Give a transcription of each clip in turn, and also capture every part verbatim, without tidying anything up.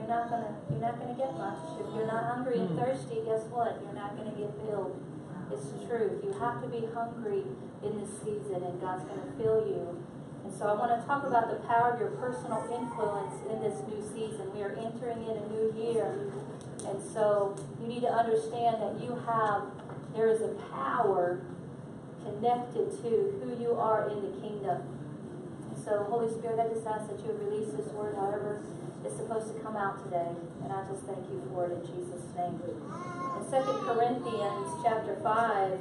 you're not gonna you're not gonna get much. If you're not hungry and thirsty, guess what? You're not gonna get filled. It's the truth. You have to be hungry in this season, and God's gonna fill you. And so I want to talk about the power of your personal influence in this new season. We are entering in a new year. And so you need to understand that you have, there is a power connected to who you are in the kingdom. And so Holy Spirit, I just ask that you would release this word however it's supposed to come out today. And I just thank you for it in Jesus' name. In Second Corinthians chapter five,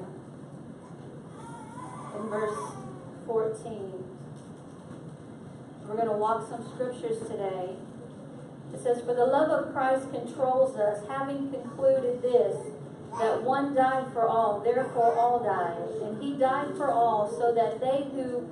in verse fourteen, we're going to walk some scriptures today. It says, "For the love of Christ controls us, having concluded this, that one died for all, therefore all died. And he died for all, so that they who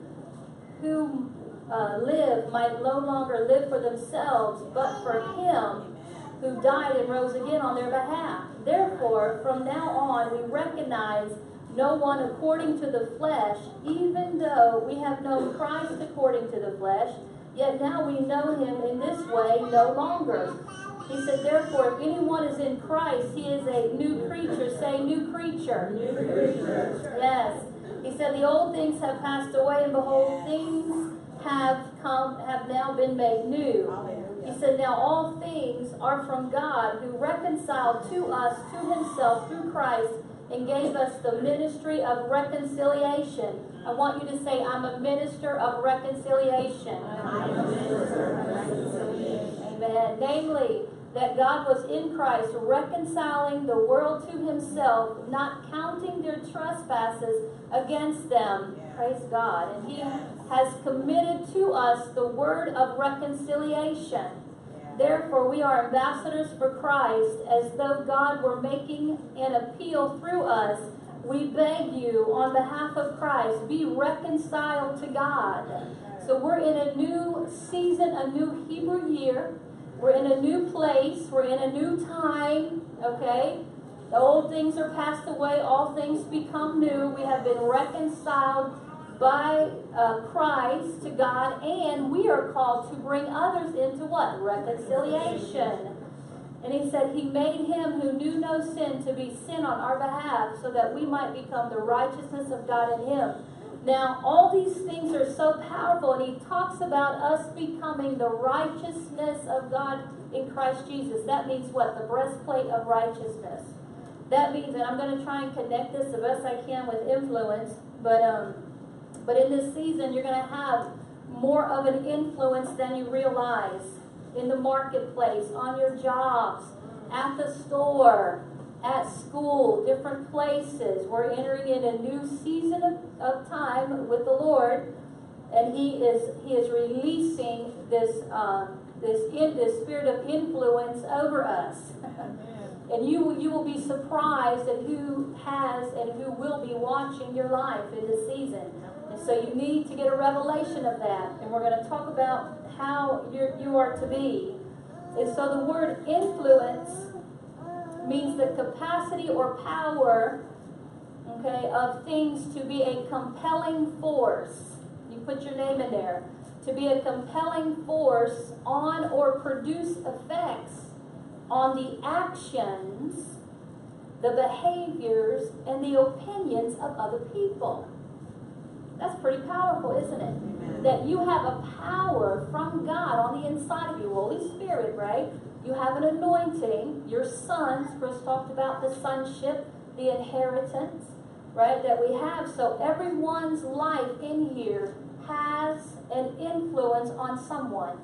who uh, live might no longer live for themselves, but for him who died and rose again on their behalf. Therefore, from now on, we recognize no one according to the flesh, even though we have known Christ according to the flesh, yet now we know him in this way no longer." He said, "Therefore, if anyone is in Christ, he is a new creature." Say, new creature. New creature. Yes. He said, "The old things have passed away, and behold, things have come, have now been made new." He said, "Now all things are from God, who reconciled to us to himself through Christ, and gave us the ministry of reconciliation." I want you to say, "I'm a minister of reconciliation." I am a minister of reconciliation. Amen. Namely, that God was in Christ reconciling the world to himself, not counting their trespasses against them. Yeah. Praise God. And he has committed to us the word of reconciliation. Yeah. Therefore, we are ambassadors for Christ, as though God were making an appeal through us. We beg you, on behalf of Christ, be reconciled to God. So we're in a new season, a new Hebrew year. We're in a new place. We're in a new time. Okay? The old things are passed away. All things become new. We have been reconciled by uh, Christ to God. And we are called to bring others into what? Reconciliation. And he said, he made him who knew no sin to be sin on our behalf, so that we might become the righteousness of God in him. Now, all these things are so powerful, and he talks about us becoming the righteousness of God in Christ Jesus. That means what? The breastplate of righteousness. That means, and I'm going to try and connect this the best I can with influence, but um, but in this season, you're going to have more of an influence than you realize. In the marketplace, on your jobs, at the store, at school, different places. We're entering in a new season of, of time with the Lord, and He is He is releasing this um, this in, this spirit of influence over us. And you you will be surprised at who has and who will be watching your life in this season. And so you need to get a revelation of that. And we're going to talk about how you're, you are to be. And so the word influence means the capacity or power, okay, of things to be a compelling force. You put your name in there. To be a compelling force on or produce effects on the actions, the behaviors, and the opinions of other people. That's pretty powerful, isn't it? Amen. That you have a power from God on the inside of you, Holy Spirit, right? You have an anointing. Your sons, Chris talked about the sonship, the inheritance, right, that we have. So everyone's life in here has an influence on someone.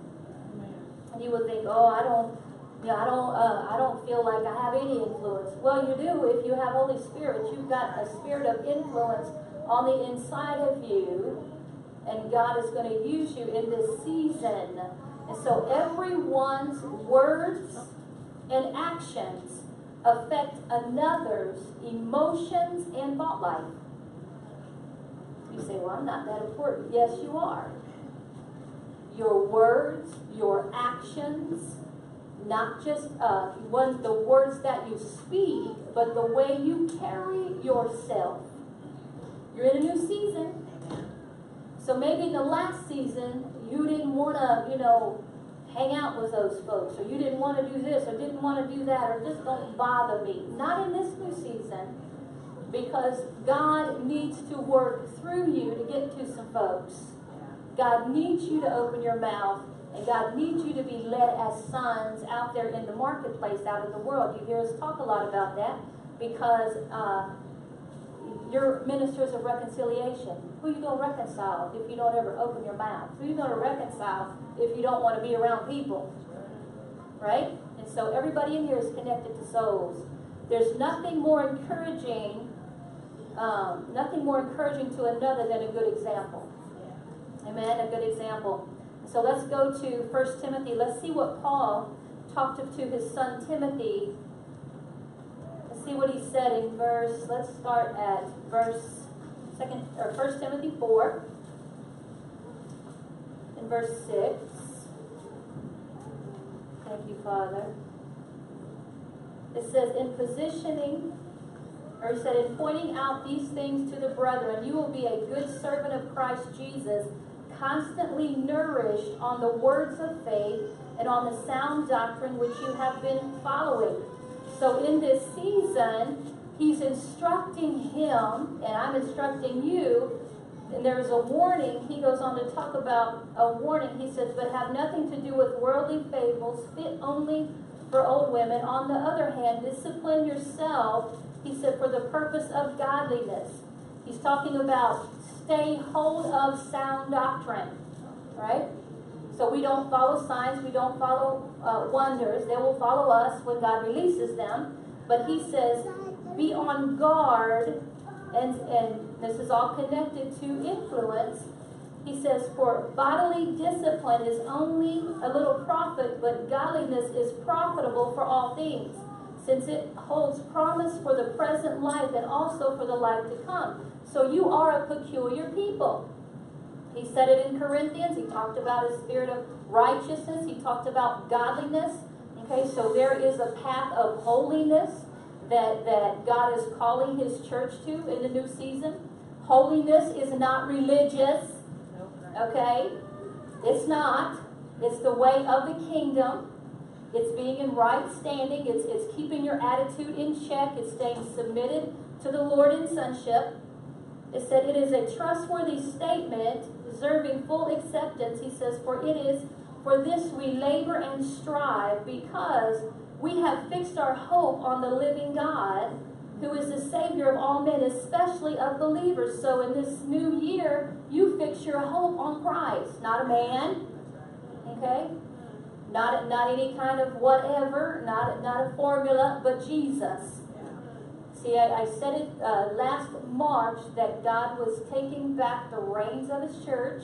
And you would think, oh, I don't, you know, I don't, uh, I don't feel like I have any influence. Well, you do if you have Holy Spirit. You've got a spirit of influence on the inside of you, and God is going to use you in this season. And so everyone's words and actions affect another's emotions and thought life. You say, well, I'm not that important. Yes, you are. Your words, your actions, not just uh, one, the words that you speak, but the way you carry yourself. You're in a new season. So maybe in the last season, you didn't want to, you know, hang out with those folks, or you didn't want to do this, or didn't want to do that, or just don't bother me. Not in this new season, because God needs to work through you to get to some folks. God needs you to open your mouth, and God needs you to be led as sons out there in the marketplace, out in the world. You hear us talk a lot about that, because uh, you're ministers of reconciliation. Who are you going to reconcile if you don't ever open your mouth? Who are you going to reconcile if you don't want to be around people? Right? And so everybody in here is connected to souls. There's nothing more encouraging, um, nothing more encouraging to another than a good example. Amen? A good example. So let's go to First Timothy. Let's see what Paul talked to his son Timothy. Let's see what he said in verse, let's start at verse second or First Timothy four. In verse six. Thank you, Father. It says, in positioning, or he said, in pointing out these things to the brethren, you will be a good servant of Christ Jesus, constantly nourished on the words of faith and on the sound doctrine which you have been following. So in this season, he's instructing him, and I'm instructing you, and there's a warning. He goes on to talk about a warning. He says, but have nothing to do with worldly fables, fit only for old women. On the other hand, discipline yourself, he said, for the purpose of godliness. He's talking about stay hold of sound doctrine, right? So we don't follow signs, we don't follow uh, wonders. They will follow us when God releases them. But he says, be on guard, and, and this is all connected to influence. He says, for bodily discipline is only a little profit, but godliness is profitable for all things, since it holds promise for the present life and also for the life to come. So you are a peculiar people. He said it in Corinthians. He talked about a spirit of righteousness. He talked about godliness. Okay, so there is a path of holiness that, that God is calling his church to in the new season. Holiness is not religious. Okay? It's not. It's the way of the kingdom. It's being in right standing. It's, it's keeping your attitude in check. It's staying submitted to the Lord in sonship. It said it is a trustworthy statement, deserving full acceptance. He says, for it is, for this we labor and strive, because we have fixed our hope on the living God, who is the Savior of all men, especially of believers. So in this new year, you fix your hope on Christ, not a man, okay? Not, not any kind of whatever, not, not a formula, but Jesus. See, I, I said it uh, last March that God was taking back the reins of his church.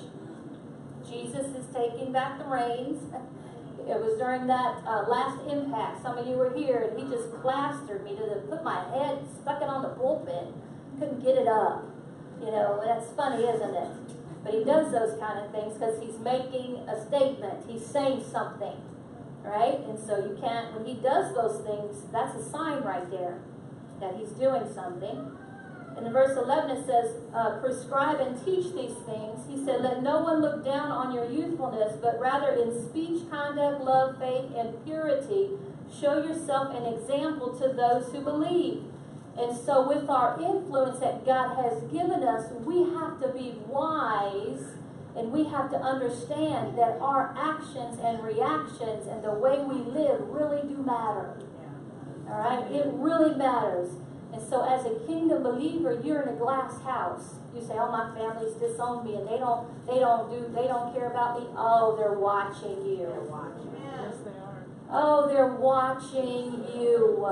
Jesus is taking back the reins. It was during that uh, last impact. Some of you were here, and he just plastered me to the, put my head, stuck it on the pulpit. Couldn't get it up. You know, that's funny, isn't it? But he does those kind of things because he's making a statement. He's saying something, right? And so you can't, when he does those things, that's a sign right there that he's doing something. And in verse eleven it says, uh, prescribe and teach these things. He said, let no one look down on your youthfulness, but rather in speech, conduct, love, faith, and purity, show yourself an example to those who believe. And so with our influence that God has given us, we have to be wise, and we have to understand that our actions and reactions and the way we live really do matter. All right? It really matters. And so as a kingdom believer, you're in a glass house. You say, oh, my family's disowned me, and they don't they don't do they don't care about me. Oh, they're watching you. They're watching. Yes, they are. Oh, they're watching you.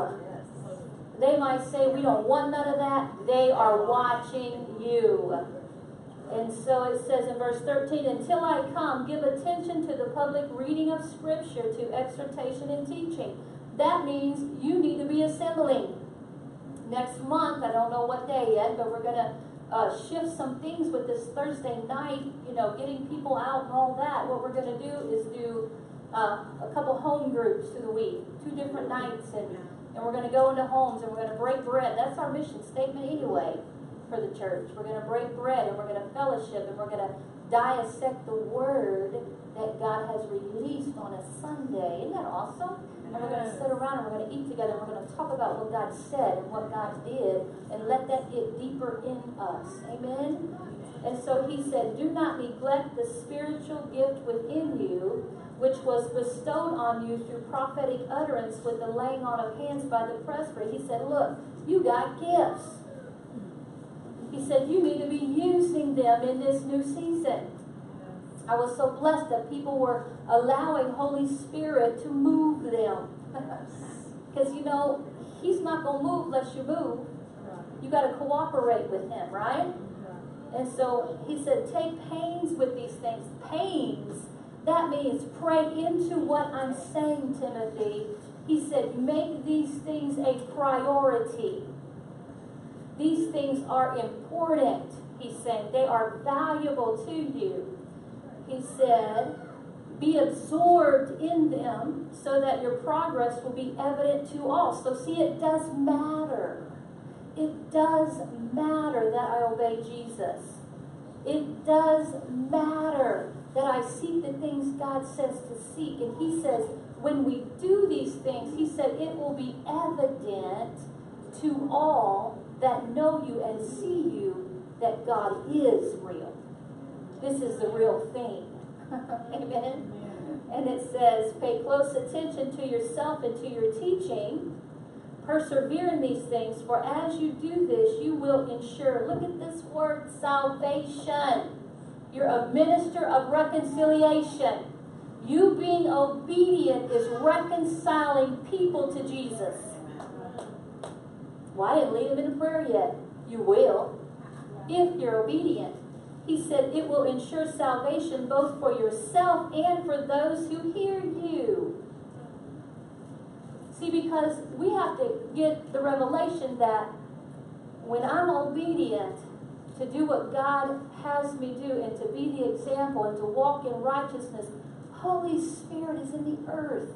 They might say, we don't want none of that. They are watching you. And so it says in verse thirteen, until I come, give attention to the public reading of Scripture, to exhortation and teaching. That means you need to be assembling. Next month, I don't know what day yet, but we're going to uh, shift some things with this Thursday night, you know, getting people out and all that. What we're going to do is do uh, a couple home groups through the week, two different nights, and, and we're going to go into homes and we're going to break bread. That's our mission statement anyway for the church. We're going to break bread, and we're going to fellowship, and we're going to dissect the word that God has released on a Sunday. Isn't that awesome? And we're going to sit around and we're going to eat together and we're going to talk about what God said and what God did and let that get deeper in us. Amen? And so he said, do not neglect the spiritual gift within you, which was bestowed on you through prophetic utterance with the laying on of hands by the presbytery. He said, look, you got gifts. He said, you need to be using them in this new season. I was so blessed that people were allowing Holy Spirit to move them. Because, you know, he's not going to move unless you move. You got to cooperate with him, right? And so he said, take pains with these things. Pains, that means pray into what I'm saying, Timothy. He said, make these things a priority. These things are important, he's saying. They are valuable to you. He said, be absorbed in them so that your progress will be evident to all. So see, it does matter. It does matter that I obey Jesus. It does matter that I seek the things God says to seek. And he says, when we do these things, he said, it will be evident to all that know you and see you that God is real. This is the real thing. Amen? And it says, pay close attention to yourself and to your teaching. Persevere in these things, for as you do this, you will ensure, look at this word, salvation. You're a minister of reconciliation. You being obedient is reconciling people to Jesus. Well, I didn't lead them in prayer yet. You will, if you're obedient. He said it will ensure salvation both for yourself and for those who hear you. See, because we have to get the revelation that when I'm obedient to do what God has me do and to be the example and to walk in righteousness, Holy Spirit is in the earth.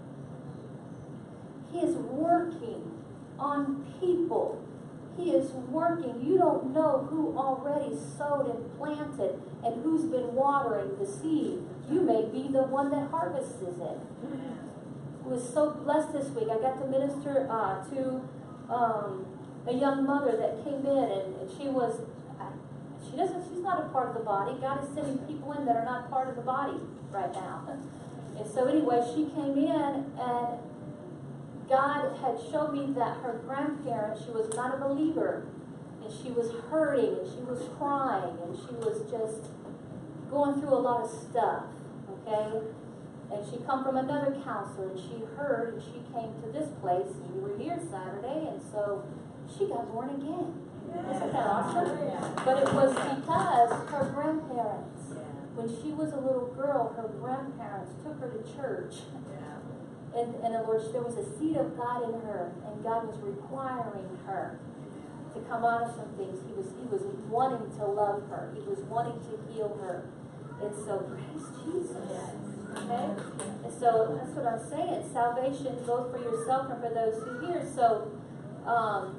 He is working on people. He is working. You don't know who already sowed and planted and who's been watering the seed. You may be the one that harvests it. I was so blessed this week. I got to minister uh, to um, a young mother that came in, and, and she was, uh, she doesn't, she's not a part of the body. God is sending people in that are not part of the body right now. And so anyway, she came in, and God had showed me that her grandparents, she was not a believer, and she was hurting, and she was crying, and she was just going through a lot of stuff, okay? And she come from another counselor, and she heard, and she came to this place, and we were here Saturday, and so she got born again. Isn't that awesome? But it was because her grandparents, when she was a little girl, her grandparents took her to church. And, and the Lord, there was a seed of God in her, and God was requiring her to come out of some things. He was, he was wanting to love her. He was wanting to heal her. And so, praise Jesus. Okay? And so, that's what I'm saying. Salvation both for yourself and for those who hear. So, um,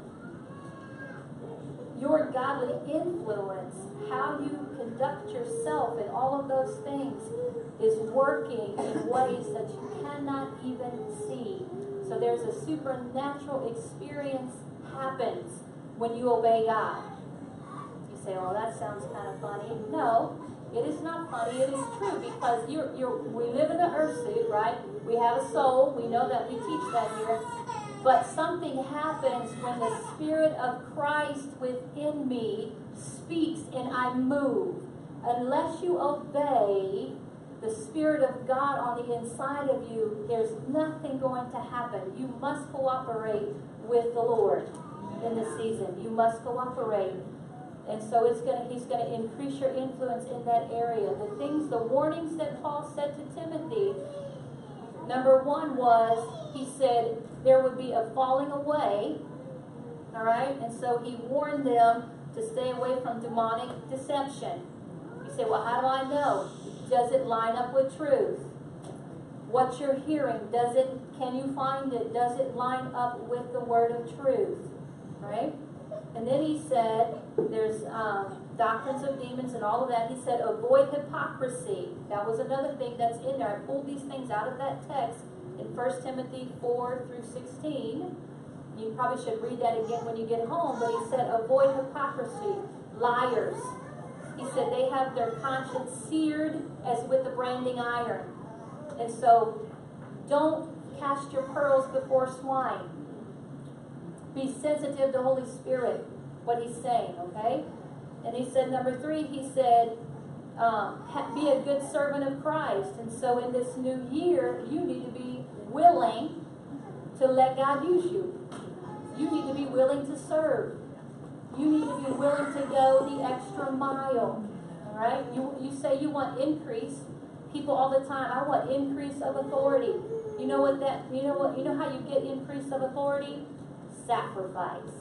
your godly influence, how you conduct yourself and all of those things is working in ways that you cannot even see. So there's a supernatural experience happens when you obey God. You say, oh, that sounds kind of funny. No, it is not funny. It is true, because you're, you're, we live in the earth suit, right? We have a soul. We know that. We teach that here. But something happens when the Spirit of Christ within me speaks and I move. Unless you obey the Spirit of God on the inside of you, there's nothing going to happen. You must cooperate with the Lord in this season. You must cooperate. And so it's gonna, he's going to increase your influence in that area. The things, the warnings that Paul said to Timothy, number one was, he said there would be a falling away. All right? And so he warned them to stay away from demonic deception. You say, well, how do I know? Does it line up with truth? What you're hearing, does it, can you find it? Does it line up with the word of truth? Right? And then he said, there's um, doctrines of demons and all of that. He said, avoid hypocrisy. That was another thing that's in there. I pulled these things out of that text in First Timothy four through sixteen. You probably should read that again when you get home. But he said, avoid hypocrisy. Liars. He said they have their conscience seared as with a branding iron. And so, don't cast your pearls before swine. Be sensitive to Holy Spirit, what he's saying, okay? And he said, number three, he said, um, be a good servant of Christ. And so in this new year, you need to be willing to let God use you. You need to be willing to serve. You need to be willing to go the extra mile. All right? You, you say you want increase. People all the time, I want increase of authority. You know what that, you know what, you know how you get increase of authority? Sacrifice.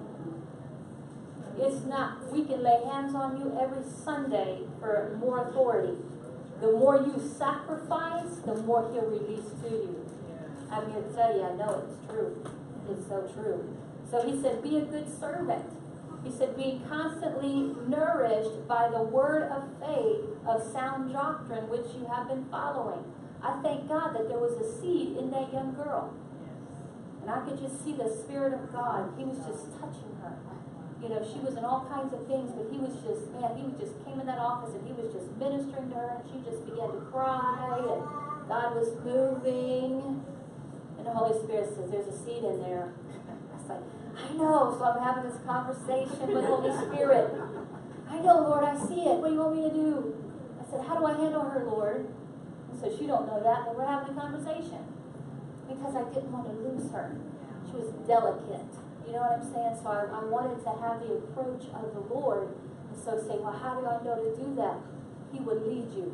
It's not, we can lay hands on you every Sunday for more authority. The more you sacrifice, the more he'll release to you. I'm here to tell you, I know it's true. It's so true. So he said, be a good servant. He said, being constantly nourished by the word of faith of sound doctrine which you have been following. I thank God that there was a seed in that young girl. And I could just see the Spirit of God. He was just touching her. You know, she was in all kinds of things, but he was just, man, he just came in that office and he was just ministering to her, and she just began to cry, and God was moving. And the Holy Spirit says, there's a seed in there. I was like, I know. So I'm having this conversation with the Holy Spirit. I know, Lord, I see it. What do you want me to do? I said, how do I handle her, Lord? And so she don't know that, but we're having a conversation. Because I didn't want to lose her. She was delicate. You know what I'm saying? So I, I wanted to have the approach of the Lord. And so say, well, how do I know to do that? He will lead you.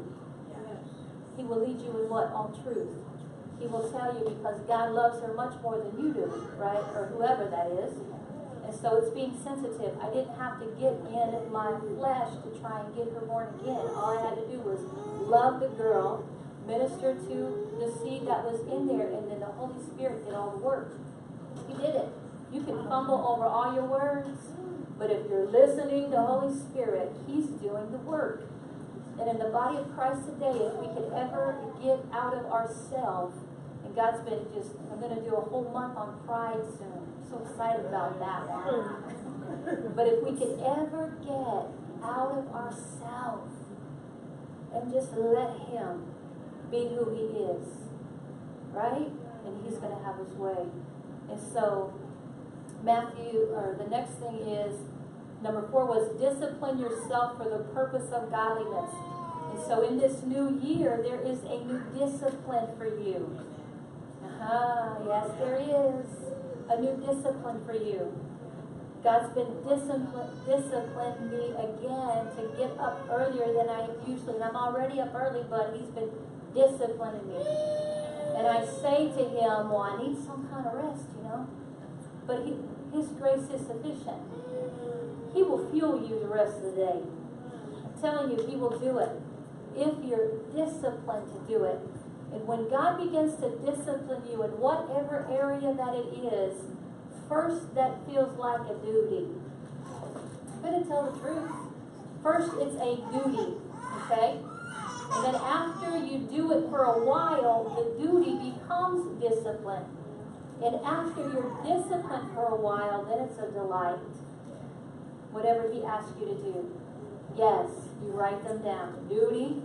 He will lead you in what? All truth. He will tell you, because God loves her much more than you do, right? Or whoever that is. And so it's being sensitive. I didn't have to get in my flesh to try and get her born again. All I had to do was love the girl, minister to the seed that was in there, and then the Holy Spirit did all the work. He did it. You can fumble over all your words, but if you're listening to Holy Spirit, he's doing the work. And in the body of Christ today, if we could ever get out of ourselves, and God's been just, I'm going to do a whole month on pride soon. I'm so excited about that one. But if we could ever get out of ourselves and just let him be who he is, right? And he's going to have his way. And so Matthew, or the next thing is, number four was discipline yourself for the purpose of godliness. And so in this new year, there is a new discipline for you. Ah, yes, there is a new discipline for you. God's been discipline, disciplining me again to get up earlier than I usually. And I'm already up early, but he's been disciplining me. And I say to him, well, I need some kind of rest, you know. But he, his grace is sufficient. He will fuel you the rest of the day. I'm telling you, he will do it if you're disciplined to do it. And when God begins to discipline you in whatever area that it is, first that feels like a duty. I'm going to tell the truth. First, it's a duty, okay? And then after you do it for a while, the duty becomes discipline. And after you're disciplined for a while, then it's a delight. Whatever he asks you to do. Yes, you write them down. Duty.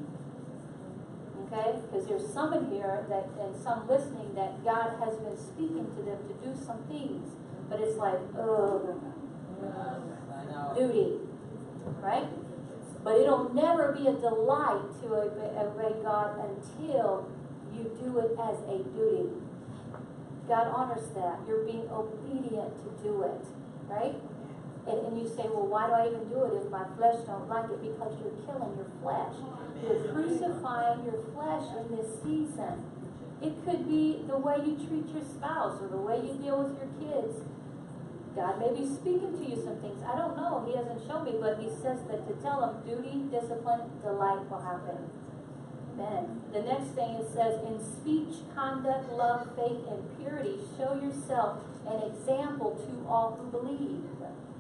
Okay? Because there's some in here that, and some listening, that God has been speaking to them to do some things. But it's like, oh, duty. Right? But it'll never be a delight to obey God until you do it as a duty. God honors that. You're being obedient to do it. Right? And, and you say, well, why do I even do it if my flesh don't like it? Because you're killing your flesh. You're crucifying your flesh in this season. It could be the way you treat your spouse or the way you deal with your kids. God may be speaking to you some things. I don't know. He hasn't shown me, but he says that to tell them duty, discipline, delight will happen. Amen. The next thing it says, in speech, conduct, love, faith, and purity, show yourself an example to all who believe.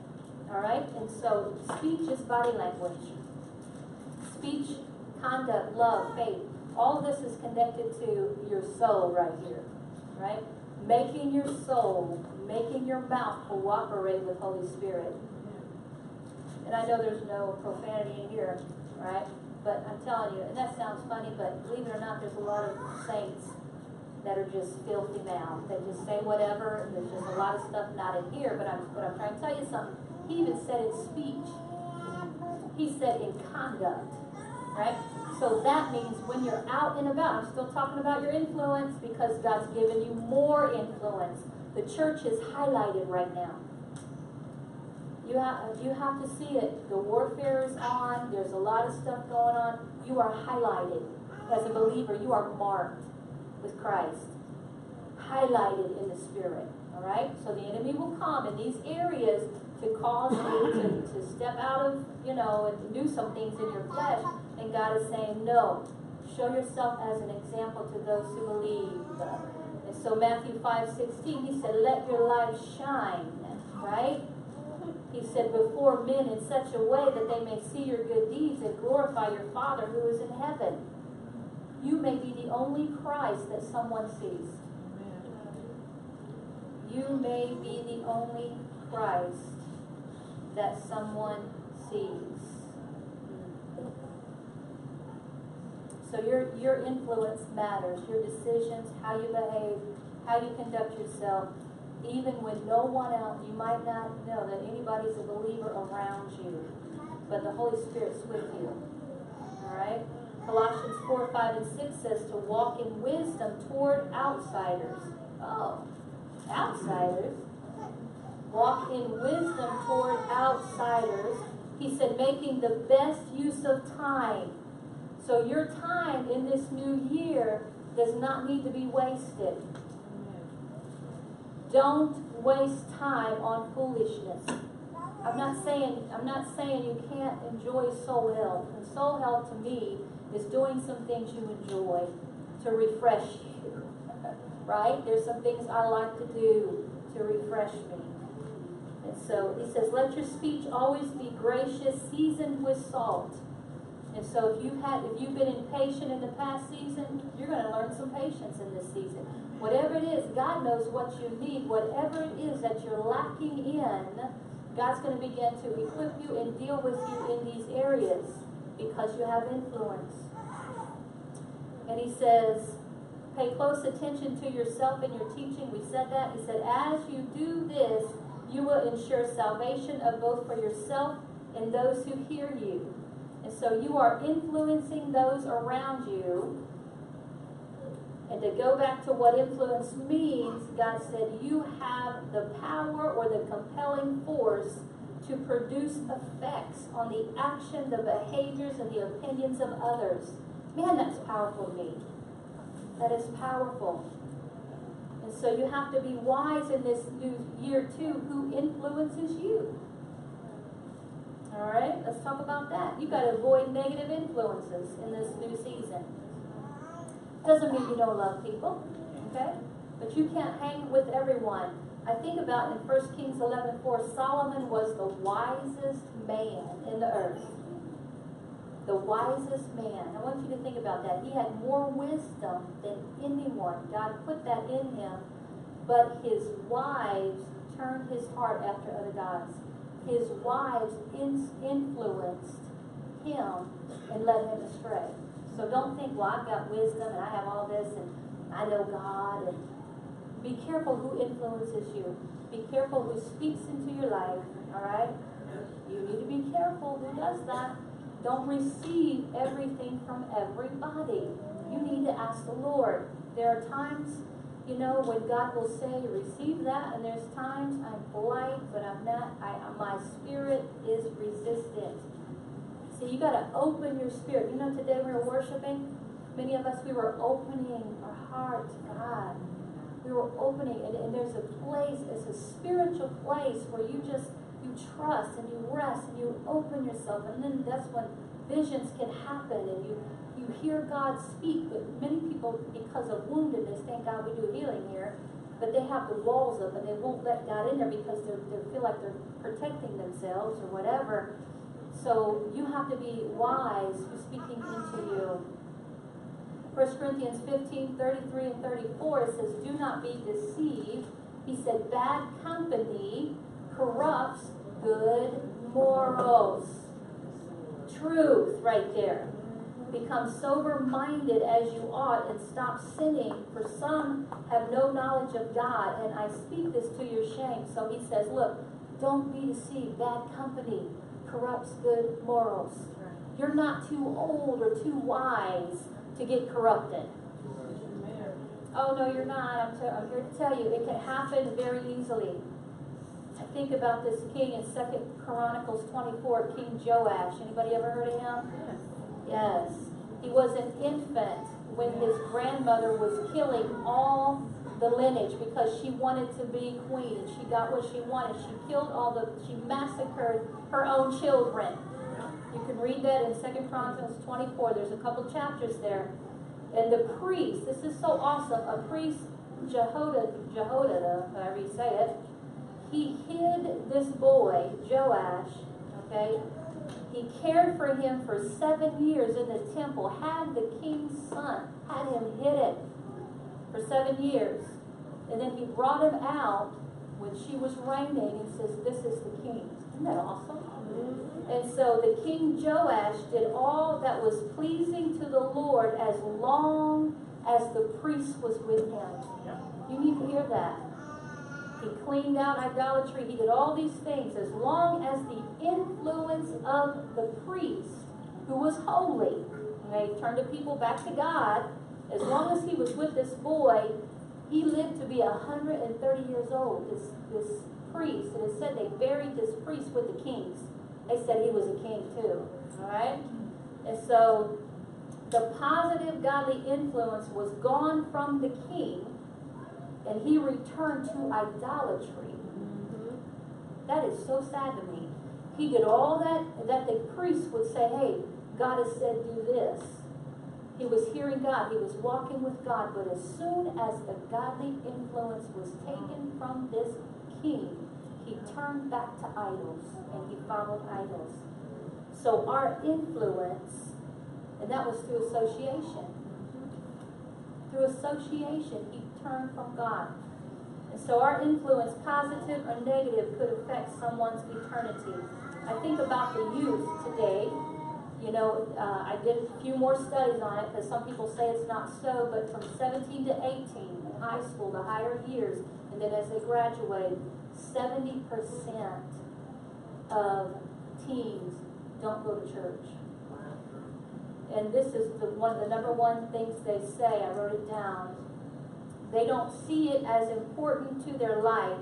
All right? And so speech is body language. Speech, conduct, love, faith. All this is connected to your soul right here. Right? Making your soul, making your mouth cooperate with Holy Spirit. And I know there's no profanity in here, right? But I'm telling you, and that sounds funny, but believe it or not, there's a lot of saints that are just filthy mouth. They just say whatever, and there's just a lot of stuff not in here, but I'm, but I'm trying to tell you something. He even said in speech. He said in conduct, right? So that means when you're out and about, I'm still talking about your influence because God's given you more influence. The church is highlighted right now. You have, you have to see it. The warfare is on. There's a lot of stuff going on. You are highlighted. As a believer, you are marked with Christ. Highlighted in the Spirit. All right? So the enemy will come in these areas to cause you to, to step out of, you know, and do some things in your flesh. And God is saying, no. Show yourself as an example to those who believe. And so Matthew five sixteen, he said, let your light shine. Right? He said, before men in such a way that they may see your good deeds and glorify your Father who is in heaven. You may be the only Christ that someone sees. You may be the only Christ that someone sees. So your, your influence matters. Your decisions, how you behave, how you conduct yourself. Even when no one else, you might not know that anybody's a believer around you, but the Holy Spirit's with you. All right? Colossians four, five, and six says to walk in wisdom toward outsiders. Oh, outsiders. Walk in wisdom toward outsiders. He said making the best use of time. So your time in this new year does not need to be wasted. Don't waste time on foolishness. I'm not saying I'm not saying you can't enjoy soul health. And soul health to me is doing some things you enjoy to refresh you. Right? There's some things I like to do to refresh me. And so he says, let your speech always be gracious, seasoned with salt. And so if you've had if you've been impatient in the past season, you're going to learn some patience in this season. Whatever it is, God knows what you need. Whatever it is that you're lacking in, God's going to begin to equip you and deal with you in these areas because you have influence. And he says, pay close attention to yourself and your teaching. We said that. He said, as you do this, you will ensure salvation of both for yourself and those who hear you. And so you are influencing those around you. And to go back to what influence means, God said you have the power or the compelling force to produce effects on the action, the behaviors, and the opinions of others. Man, that's powerful to me. That is powerful. And so you have to be wise in this new year too. Who influences you? All right, let's talk about that. You've got to avoid negative influences in this new season. Doesn't mean you don't love people, okay? But you can't hang with everyone. I think about in First Kings eleven four, Solomon was the wisest man in the earth. The wisest man. I want you to think about that. He had more wisdom than anyone. God put that in him. But his wives turned his heart after other gods. His wives in influenced him and led him astray. So don't think, well, I've got wisdom and I have all this and I know God. And be careful who influences you. Be careful who speaks into your life, all right? You need to be careful who does that. Don't receive everything from everybody. You need to ask the Lord. There are times, you know, when God will say, receive that, and there's times I'm polite, but I'm not, I, my spirit is resistant. So you got to open your spirit. You know, today we were worshiping. Many of us, we were opening our heart to God. We were opening, and, and there's a place, it's a spiritual place where you just, you trust and you rest and you open yourself. And then that's when visions can happen and you, you hear God speak. But many people, because of woundedness, thank God we do healing here. but they have the walls up and they won't let God in there because they they feel like they're protecting themselves or whatever. So you have to be wise who's speaking into you. First Corinthians fifteen, thirty-three and thirty-four, it says, do not be deceived. He said, bad company corrupts good morals. Truth right there. Become sober-minded as you ought and stop sinning, for some have no knowledge of God, and I speak this to your shame. So he says, look, don't be deceived. Bad company corrupts good morals. You're not too old or too wise to get corrupted. Oh, no, you're not. I'm, t- I'm here to tell you, it can happen very easily. I think about this king in Second Chronicles twenty-four, King Joash. Anybody ever heard of him? Yes. He was an infant when his grandmother was killing all the lineage because she wanted to be queen and she got what she wanted. She killed all the, she massacred her own children. You can read that in Second Chronicles twenty-four. There's a couple chapters there. And the priest, this is so awesome, a priest, Jehoiada, Jehoiada, however you say it, he hid this boy, Joash, okay? He cared for him for seven years in the temple, had the king's son, had him hidden for seven years. And then he brought him out when she was reigning and says, this is the king. Isn't that awesome? Mm-hmm. And so the king Joash did all that was pleasing to the Lord as long as the priest was with him. Yeah. You need to hear that. He cleaned out idolatry. He did all these things as long as the influence of the priest, who was holy, okay, turned the people back to God. As long as he was with this boy, he lived to be one hundred thirty years old, this, this priest. And it said they buried this priest with the kings. They said he was a king too. All right? And so the positive godly influence was gone from the king, and he returned to idolatry. Mm-hmm. That is so sad to me. He did all that, that the priest would say, hey, God has said do this. He was hearing God. He was walking with God. But as soon as the godly influence was taken from this king, he turned back to idols, and he followed idols. So our influence, and that was through association. Through association, he turned from God. And so our influence, positive or negative, could affect someone's eternity. I think about the youth today. You know, uh, I did a few more studies on it because some people say it's not so, but from seventeen to eighteen in high school, the higher years, and then as they graduate, seventy percent of teens don't go to church. And this is the one, the number one things they say. I wrote it down. They don't see it as important to their life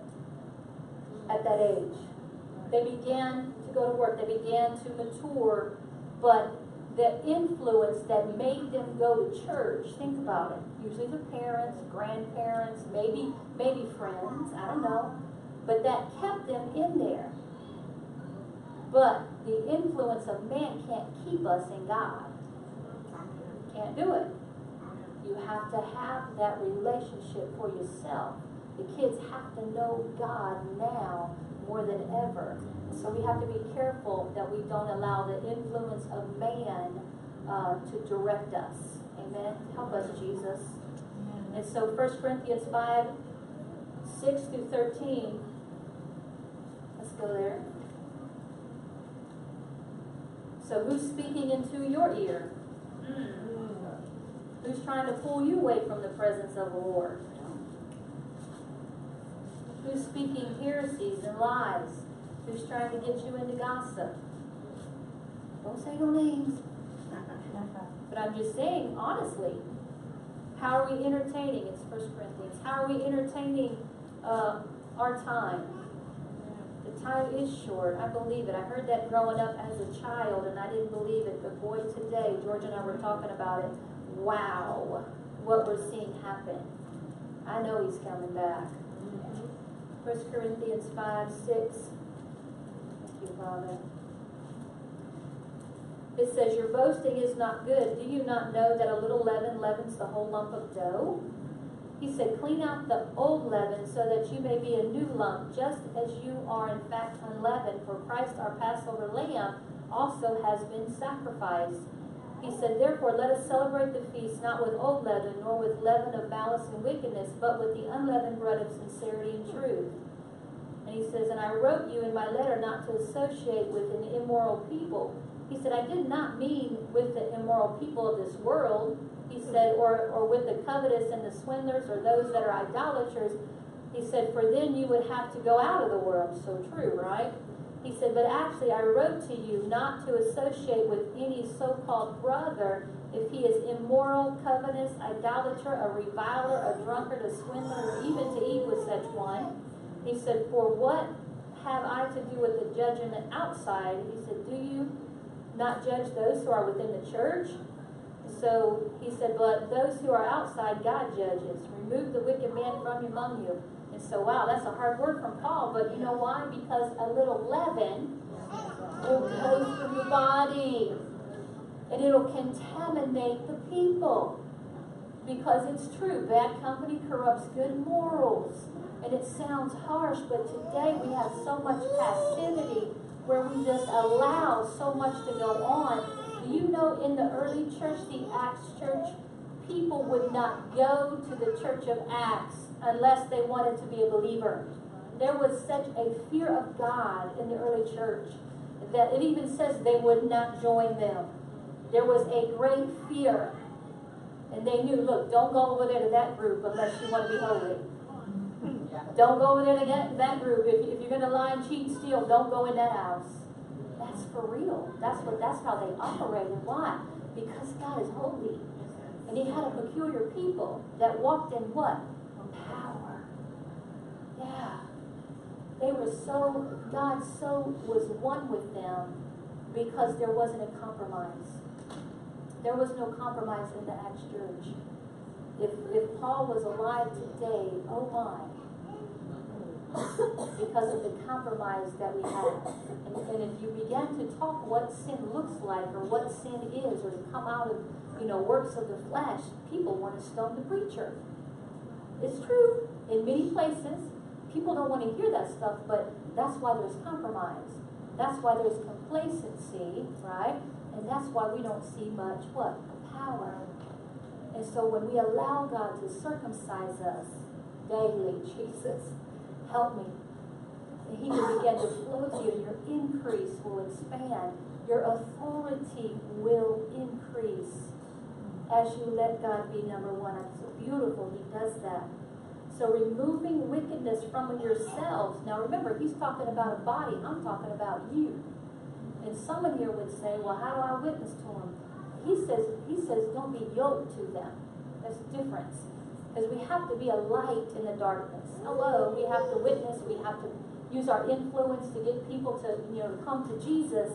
at that age. They began to go to work. They began to mature. But the influence that made them go to church, think about it. Usually the parents, grandparents, maybe, maybe friends, I don't know. But that kept them in there. But the influence of man can't keep us in God. Can't do it. You have to have that relationship for yourself. The kids have to know God now more than ever. So we have to be careful that we don't allow the influence of man uh, to direct us. Amen. Help us, Jesus. And so First Corinthians five, six through thirteen. Let's go there. So who's speaking into your ear? Mm. Who's trying to pull you away from the presence of the Lord? Who's speaking heresies and lies? Who's trying to get you into gossip? Don't say no names. But I'm just saying, honestly, how are we entertaining? It's First Corinthians. How are we entertaining uh, our time? The time is short. I believe it. I heard that growing up as a child, and I didn't believe it. But boy, today, George and I were talking about it. Wow, what we're seeing happen. I know he's coming back. First Corinthians five, six. Thank you, Father. It says, your boasting is not good. Do you not know that a little leaven leavens the whole lump of dough? He said, clean out the old leaven so that you may be a new lump, just as you are in fact unleavened. For Christ, our Passover lamb, also has been sacrificed. He said, therefore, let us celebrate the feast not with old leaven, nor with leaven of malice and wickedness, but with the unleavened bread of sincerity and truth. And he says, and I wrote you in my letter not to associate with an immoral people. He said, I did not mean with the immoral people of this world. He said, or, or with the covetous and the swindlers, or those that are idolaters. He said, for then you would have to go out of the world. So true, right? He said, but actually I wrote to you not to associate with any so-called brother if he is immoral, covetous, idolater, a reviler, a drunkard, a swindler, or even to eat with such one. He said, for what have I to do with the judgment outside? He said, do you not judge those who are within the church? So he said, but those who are outside, God judges. Remove the wicked man from among you. And so, wow, that's a hard word from Paul, but you know why? Because a little leaven will go through the body, and it'll contaminate the people. Because it's true, bad company corrupts good morals. And it sounds harsh, but today we have so much passivity where we just allow so much to go on. Do you know in the early church, the Acts church, people would not go to the church of Acts unless they wanted to be a believer. There was such a fear of God in the early church that it even says they would not join them. There was a great fear. And they knew, look, don't go over there to that group unless you want to be holy. Don't go over there to get that group. If, if you're going to lie and cheat and steal, don't go in that house. That's for real. That's what. That's how they operated. Why? Because God is holy. And he had a peculiar people that walked in what? Power. Yeah. They were so, God so was one with them because there wasn't a compromise. There was no compromise in the Acts church. If, if Paul was alive today, oh my. Because of the compromise that we had. And, and if you began to talk what sin looks like or what sin is, or to come out of, you know, works of the flesh, people want to stone the preacher. It's true. In many places, people don't want to hear that stuff, but that's why there's compromise. That's why there's complacency, right? And that's why we don't see much, what? Power. And so when we allow God to circumcise us daily, Jesus, help me. And he will begin to flow to you. Your increase will expand. Your authority will increase as you let God be number one. It's so beautiful. He does that. So removing wickedness from yourselves. Now remember, he's talking about a body. I'm talking about you. And someone here would say, well, how do I witness to him? He says, he says, don't be yoked to them. There's a difference. Because we have to be a light in the darkness. Hello, we have to witness. We have to use our influence to get people to, you know, come to Jesus.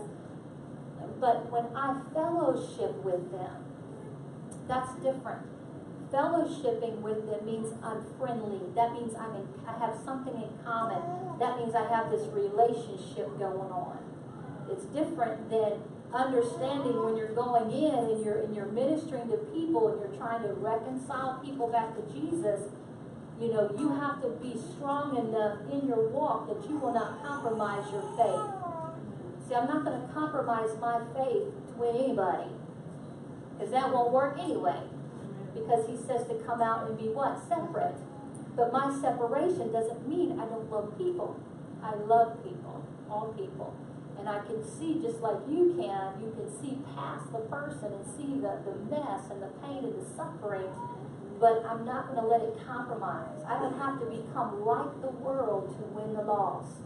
But when I fellowship with them, that's different. Fellowshipping with them means I'm friendly. That means I'm in, I have something in common. That means I have this relationship going on. It's different than understanding when you're going in and you're and you're ministering to people and you're trying to reconcile people back to Jesus. You know, you have to be strong enough in your walk that you will not compromise your faith. See, I'm not going to compromise my faith with anybody, because that won't work anyway. Because he says to come out and be what? Separate. But my separation doesn't mean I don't love people. I love people, all people. And I can see, just like you can, you can see past the person and see the, the mess and the pain and the suffering. But I'm not going to let it compromise. I don't have to become like the world to win the lost.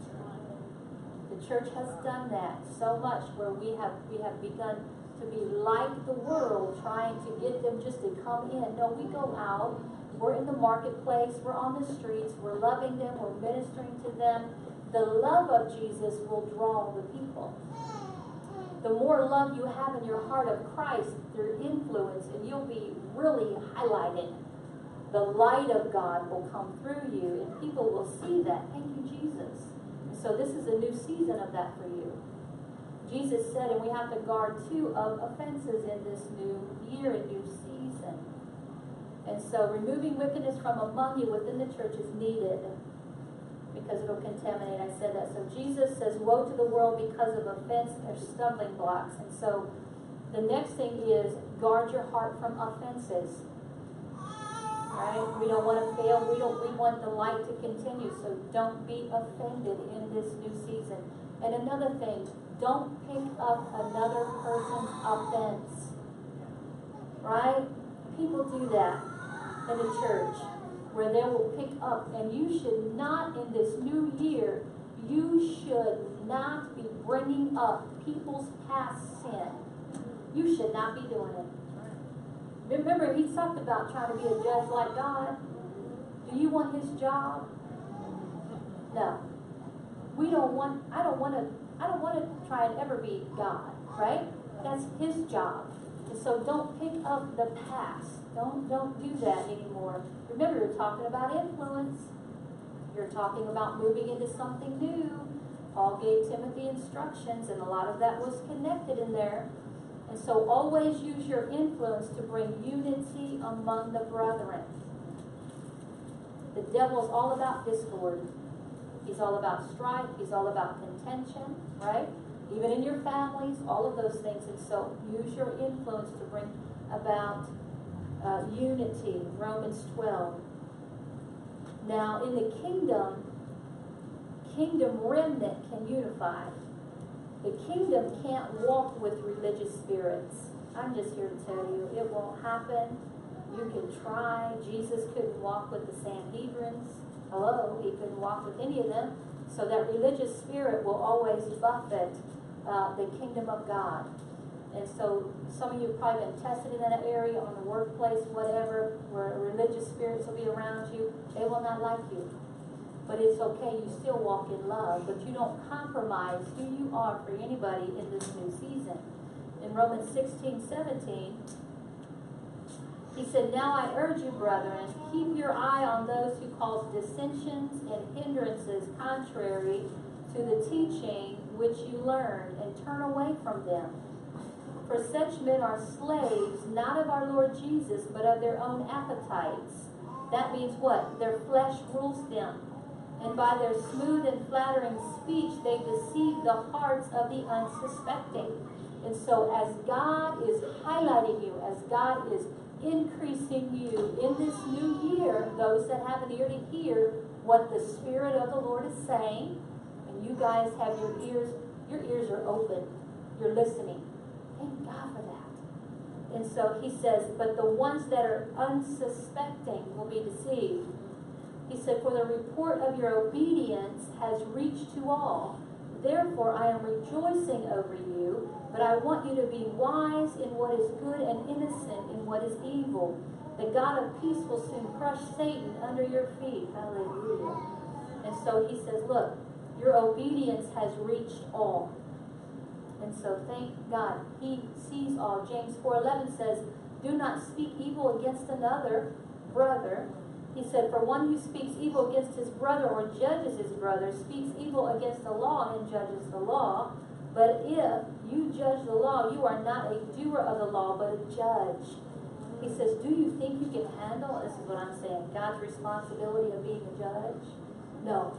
The church has done that so much, where we have we have begun to be like the world, trying to get them just to come in. No, we go out. We're in the marketplace. We're on the streets. We're loving them. We're ministering to them. The love of Jesus will draw the people. The more love you have in your heart of Christ, their influence, and you'll be really highlighted. The light of God will come through you, and people will see that. Thank you, Jesus. So this is a new season of that for you. Jesus said, and we have to guard too of offenses in this new year and new season. And so removing wickedness from among you within the church is needed because it'll contaminate. I said that. So Jesus says, woe to the world because of offense or stumbling blocks. And so the next thing is guard your heart from offenses. Right? We don't want to fail. We don't. We want the light to continue. So don't be offended in this new season. And another thing, don't pick up another person's offense. Right? People do that in the church, where they will pick up, and you should not, in this new year, you should not be bringing up people's past sin. You should not be doing it. Remember, he talked about trying to be a judge like God. Do you want his job? No. We don't want, I don't want to, I don't want to try and ever be God, right? That's his job. And so don't pick up the past. Don't, don't do that anymore. Remember, you're talking about influence. You're talking about moving into something new. Paul gave Timothy instructions, and a lot of that was connected in there. And so always use your influence to bring unity among the brethren. The devil's all about discord. He's all about strife. He's all about contention, right? Even in your families, all of those things. And so use your influence to bring about uh, unity. Romans twelve. Now, in the kingdom, kingdom remnant can unify. The kingdom can't walk with religious spirits. I'm just here to tell you, it won't happen. You can try. Jesus couldn't walk with the Sanhedrins. Hello, he couldn't walk with any of them. So that religious spirit will always buffet uh, the kingdom of God. And so some of you have probably been tested in that area, on the workplace, whatever, where religious spirits will be around you. They will not like you. But it's okay, you still walk in love, but you don't compromise who you are for anybody in this new season. In Romans sixteen, seventeen, he said, now I urge you, brethren, keep your eye on those who cause dissensions and hindrances contrary to the teaching which you learned, and turn away from them. For such men are slaves, not of our Lord Jesus, but of their own appetites. That means what? Their flesh rules them. And by their smooth and flattering speech, they deceive the hearts of the unsuspecting. And so as God is highlighting you, as God is increasing you in this new year, those that have an ear to hear what the Spirit of the Lord is saying, and you guys have your ears, your ears are open. You're listening. Thank God for that. And so he says, but the ones that are unsuspecting will be deceived. He said, for the report of your obedience has reached to all. Therefore, I am rejoicing over you, but I want you to be wise in what is good and innocent in what is evil. The God of peace will soon crush Satan under your feet. Hallelujah. And so he says, look, your obedience has reached all. And so thank God, he sees all. James four eleven says, do not speak evil against another brother. He said, for one who speaks evil against his brother or judges his brother speaks evil against the law and judges the law. But if you judge the law, you are not a doer of the law, but a judge. He says, do you think you can handle, this is what I'm saying, God's responsibility of being a judge? No.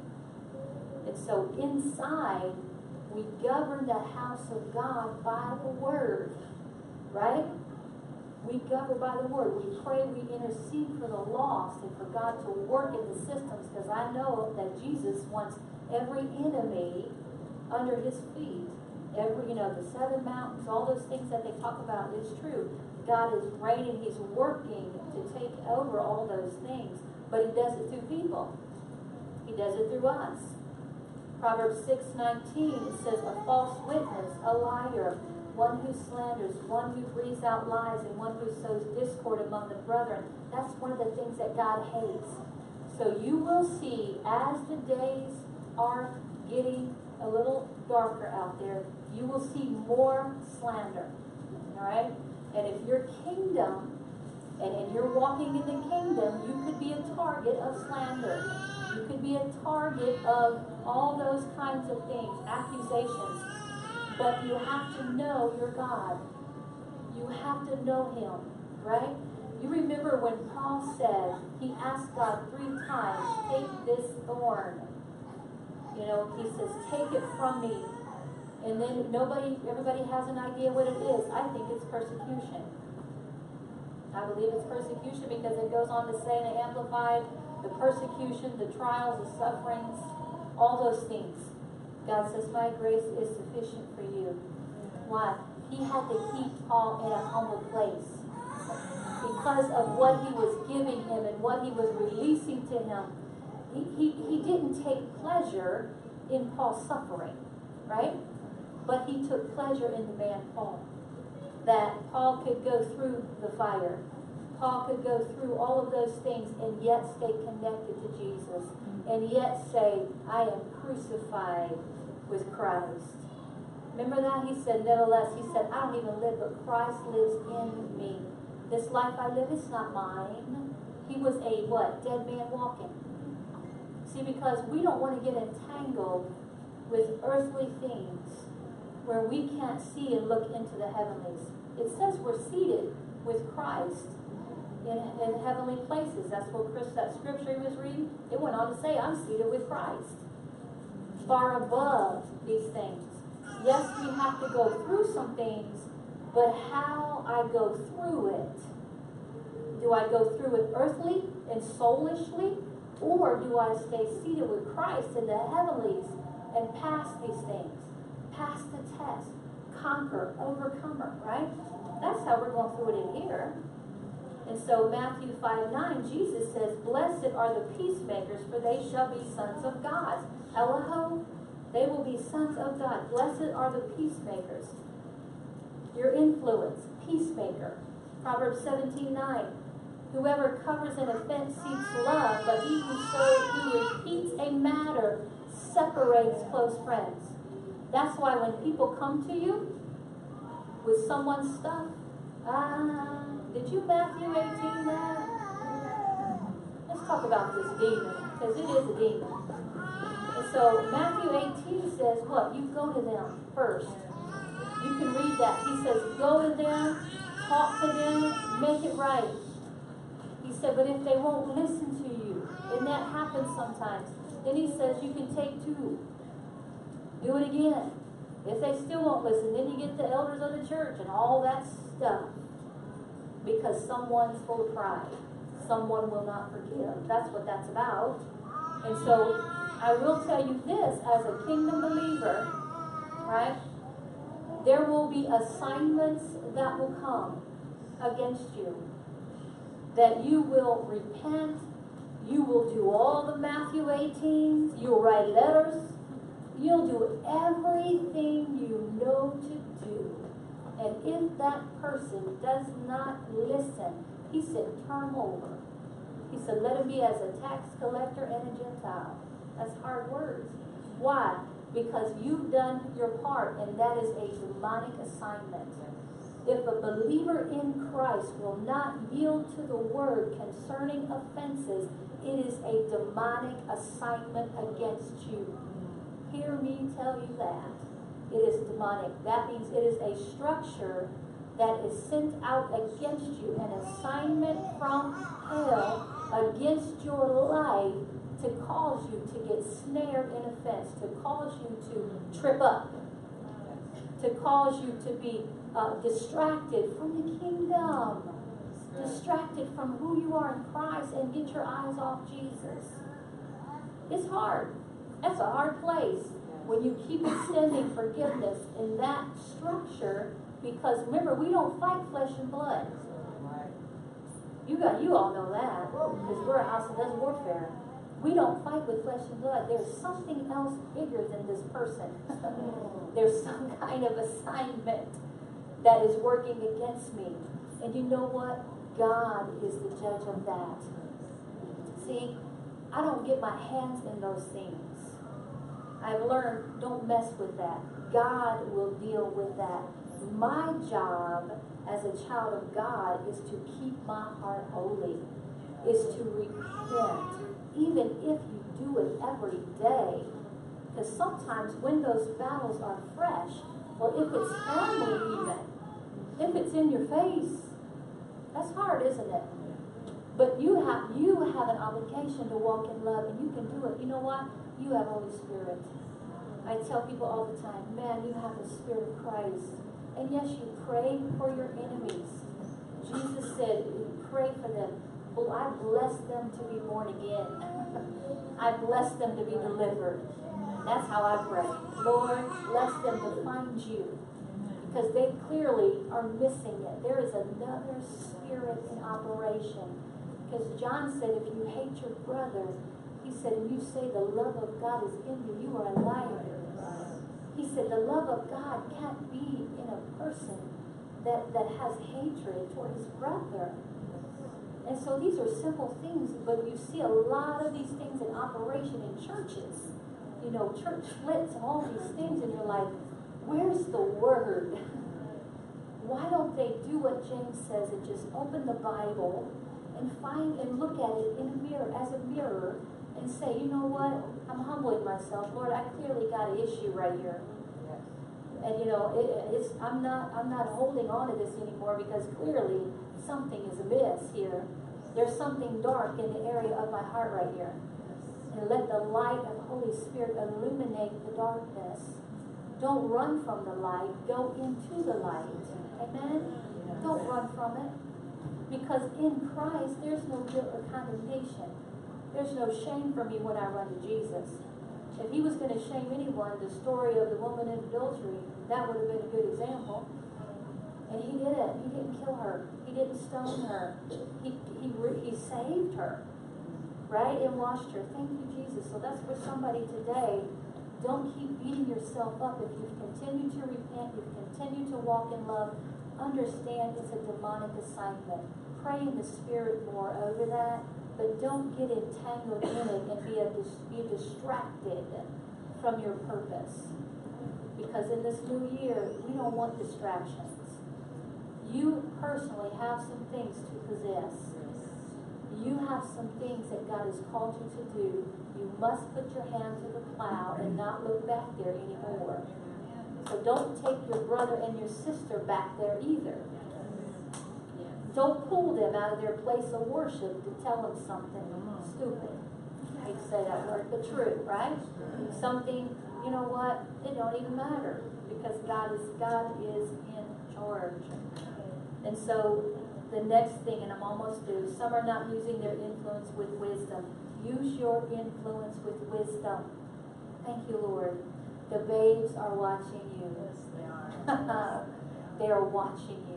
And so inside, we govern the house of God by the word, right? We govern by the word. We pray, we intercede for the lost and for God to work in the systems, because I know that Jesus wants every enemy under his feet. Every, you know, the seven mountains, all those things that they talk about is true. God is reigning, he's working to take over all those things, but he does it through people. He does it through us. Proverbs six nineteen, it says, a false witness, a liar, one who slanders, one who breathes out lies, and one who sows discord among the brethren. That's one of the things that God hates. So you will see, as the days are getting a little darker out there, you will see more slander. All right? And if your kingdom, and, and you're walking in the kingdom, you could be a target of slander. You could be a target of all those kinds of things, accusations. But you have to know your God. You have to know him, right? You remember when Paul said, he asked God three times, take this thorn. You know, he says, take it from me. And then nobody, everybody has an idea what it is. I think it's persecution. I believe it's persecution because it goes on to say in the Amplified, the persecution, the trials, the sufferings, all those things. God says, my grace is sufficient for you. Why? He had to keep Paul in a humble place because of what he was giving him and what he was releasing to him. He, he, he didn't take pleasure in Paul's suffering, right? But he took pleasure in the man Paul. That Paul could go through the fire. Paul could go through all of those things and yet stay connected to Jesus. And yet say, I am crucified with Christ. Remember that? He said, nevertheless, he said, I don't even live, but Christ lives in me. This life I live is not mine. He was a, what? Dead man walking. See, because we don't want to get entangled with earthly things where we can't see and look into the heavenlies. It says we're seated with Christ in, in heavenly places. That's what Chris, that scripture he was reading. It went on to say, I'm seated with Christ. Far above these things. Yes, we have to go through some things, but how I go through it. Do I go through it earthly and soulishly? Or do I stay seated with Christ in the heavenlies and pass these things? Pass the test. Conquer. Overcomer, right? That's how we're going through it in here. And so Matthew five nine, Jesus says, blessed are the peacemakers, for they shall be sons of God. Eloho, they will be sons of God. Blessed are the peacemakers. Your influence, peacemaker. Proverbs seventeen nine. Whoever covers an offense seeks love, but he who so who repeats a matter separates close friends. That's why when people come to you with someone's stuff, ah, did you Matthew eighteen that? Let's talk about this demon, because it is a demon. And so Matthew eighteen says what? You go to them first. You can read that. He says, go to them, talk to them, make it right. He said, but if they won't listen to you, and that happens sometimes, then he says you can take two. Do it again. If they still won't listen, then you get the elders of the church and all that stuff. Because someone's full of pride. Someone will not forgive. That's what that's about. And so I will tell you this, as a kingdom believer, right? There will be assignments that will come against you. That you will repent. You will do all the Matthew eighteens. You'll write letters. You'll do everything you know to do. And if that person does not listen, he said, turn over. He said, let him be as a tax collector and a Gentile. That's hard words. Why? Because you've done your part, and that is a demonic assignment. If a believer in Christ will not yield to the word concerning offenses, it is a demonic assignment against you. Hear me tell you that. It is demonic. That means it is a structure that is sent out against you, an assignment from hell against your life to cause you to get snared in offense, to cause you to trip up, to cause you to be uh, distracted from the kingdom, distracted from who you are in Christ, and get your eyes off Jesus. It's hard. That's a hard place when you keep extending forgiveness in that structure, because remember, we don't fight flesh and blood. You got, you all know that, because we're a house that does warfare. We don't fight with flesh and blood. There's something else bigger than this person. There's some kind of assignment that is working against me. And you know what? God is the judge of that. See, I don't get my hands in those things. I've learned, don't mess with that. God will deal with that. My job as a child of God is to keep my heart holy, is to repent, even if you do it every day. Because sometimes when those battles are fresh, well, if it's family even, if it's in your face, That's hard, isn't it? But you have you have an obligation to walk in love, and you can do it. You know what? You have Holy Spirit. I tell people all the time, man, you have the Spirit of Christ. And yes, you pray for your enemies. Jesus said, pray for them. Well, I bless them to be born again. I bless them to be delivered. That's how I pray. Lord, bless them to find you. Because they clearly are missing it. There is another spirit in operation. Because John said, if you hate your brother, he said, and you say the love of God is in you, you are a liar. He said, the love of God can't be in a person that, that has hatred toward his brother. And so these are simple things, but you see a lot of these things in operation in churches. You know, church splits and all these things, and you're like, where's the word? Why don't they do what James says and just open the Bible and find and look at it in a mirror, as a mirror, and say, you know what, I'm humbling myself. Lord, I clearly got an issue right here. And you know, it, it's I'm not I'm not holding on to this anymore, because clearly something is amiss here. There's something dark in the area of my heart right here. And let the light of the Holy Spirit illuminate the darkness. Don't run from the light. Go into the light. Amen? Don't run from it. Because in Christ, there's no guilt or condemnation. There's no shame for me when I run to Jesus. If he was going to shame anyone, the story of the woman in adultery, that would have been a good example. And he didn't. He didn't kill her. He didn't stone her. He, he, he saved her. Right? And washed her. Thank you, Jesus. So that's for somebody today. Don't keep beating yourself up. If you've continued to repent, you've continued to walk in love, understand it's a demonic assignment. Pray in the Spirit more over that. But don't get entangled in it and be, a, be distracted from your purpose. Because in this new year, we don't want distractions. You personally have some things to possess. You have some things that God has called you to do. You must put your hand to the plow and not look back there anymore. So don't take your brother and your sister back there either. Don't pull them out of their place of worship to tell them something stupid. I hate to say that word, but true, right? Something, you know what? It don't even matter, because God is God is in charge. And so the next thing, and I'm almost through, some are not using their influence with wisdom. Use your influence with wisdom. Thank you, Lord. The babes are watching you. Yes, they are. They are watching you.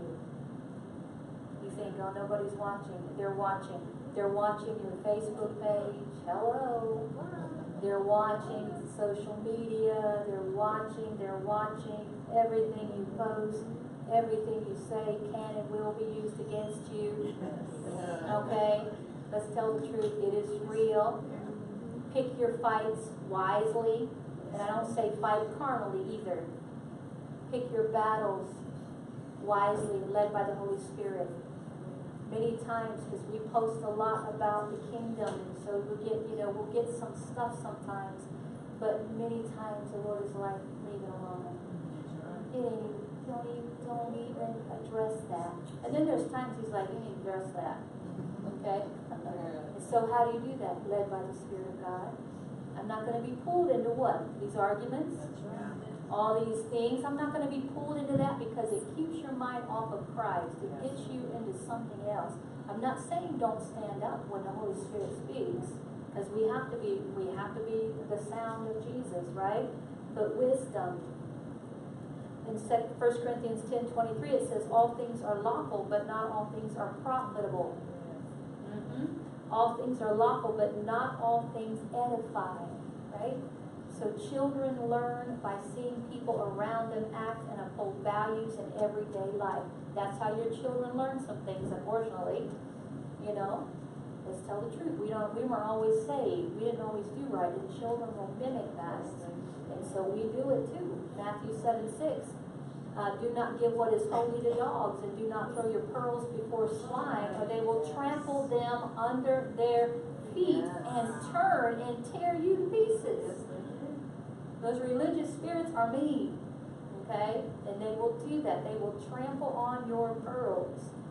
You think, oh, nobody's watching. They're watching. They're watching your Facebook page. Hello. They're watching social media. They're watching. They're watching everything you post. Everything you say can and will be used against you. Okay? Let's tell the truth. It is real. Pick your fights wisely. And I don't say fight carnally either. Pick your battles wisely, led by the Holy Spirit. Many times, because we post a lot about the kingdom, and so we get, you know, we'll get some stuff sometimes, but many times the Lord is like, leave it alone. It ain't, don't even, don't even address that. And then there's times He's like, you need to address that. Okay? And so how do you do that? Led by the Spirit of God. I'm not going to be pulled into what? These arguments? All these things. I'm not going to be pulled into that, because it keeps your mind off of Christ. It gets you into something else. I'm not saying don't stand up when the Holy Spirit speaks, because we have to be we have to be the sound of Jesus, right? But wisdom. In First Corinthians ten twenty-three, it says, all things are lawful, but not all things are profitable. Mm-hmm. All things are lawful, but not all things edify, right? So children learn by seeing people around them act and uphold values in everyday life. That's how your children learn some things, unfortunately. You know, let's tell the truth. We don't. We weren't always saved. We didn't always do right, and children will mimic that. And so we do it too. Matthew seven six. Uh, do not give what is holy to dogs, and do not throw your pearls before swine, or they will trample them under their feet and turn and tear you to pieces. Those religious spirits are mean, okay? And they will do that. They will trample on your pearls.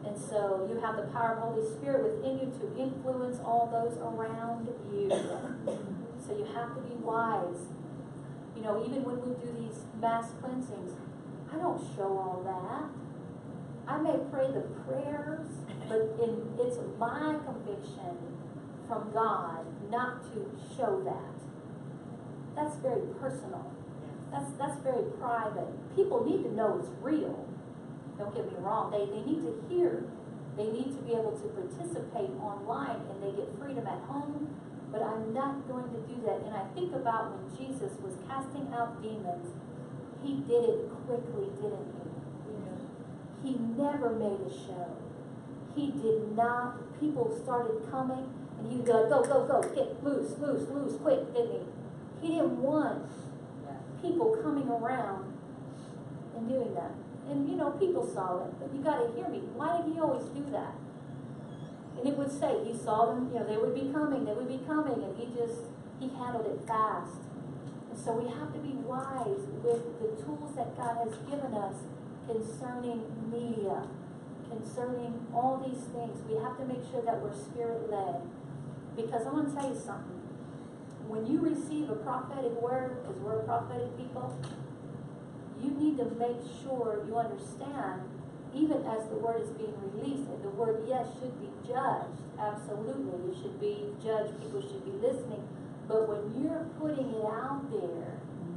And so you have the power of the Holy Spirit within you to influence all those around you. So you have to be wise. You know, even when we do these mass cleansings, I don't show all that. I may pray the prayers, but in, it's my conviction from God not to show that. That's very personal. That's, that's very private. People need to know it's real. Don't get me wrong. They, they need to hear. They need to be able to participate online, and they get freedom at home. But I'm not going to do that. And I think about when Jesus was casting out demons, he did it quickly, didn't he? Yeah. He never made a show. He did not. People started coming, and he would go, go, go, go, get loose, loose, loose, quick, didn't he? He didn't want people coming around and doing that. And, you know, people saw it, but you got to hear me. Why did he always do that? And it would say, he saw them, you know, they would be coming, they would be coming, and he just, he handled it fast. And so we have to be wise with the tools that God has given us concerning media, concerning all these things. We have to make sure that we're spirit-led. Because I'm going to tell you something. When you receive a prophetic word, because we're prophetic people, you need to make sure you understand, even as the word is being released, and the word, yes, should be judged. Absolutely. It should be judged. People should be listening. But when you're putting it out there,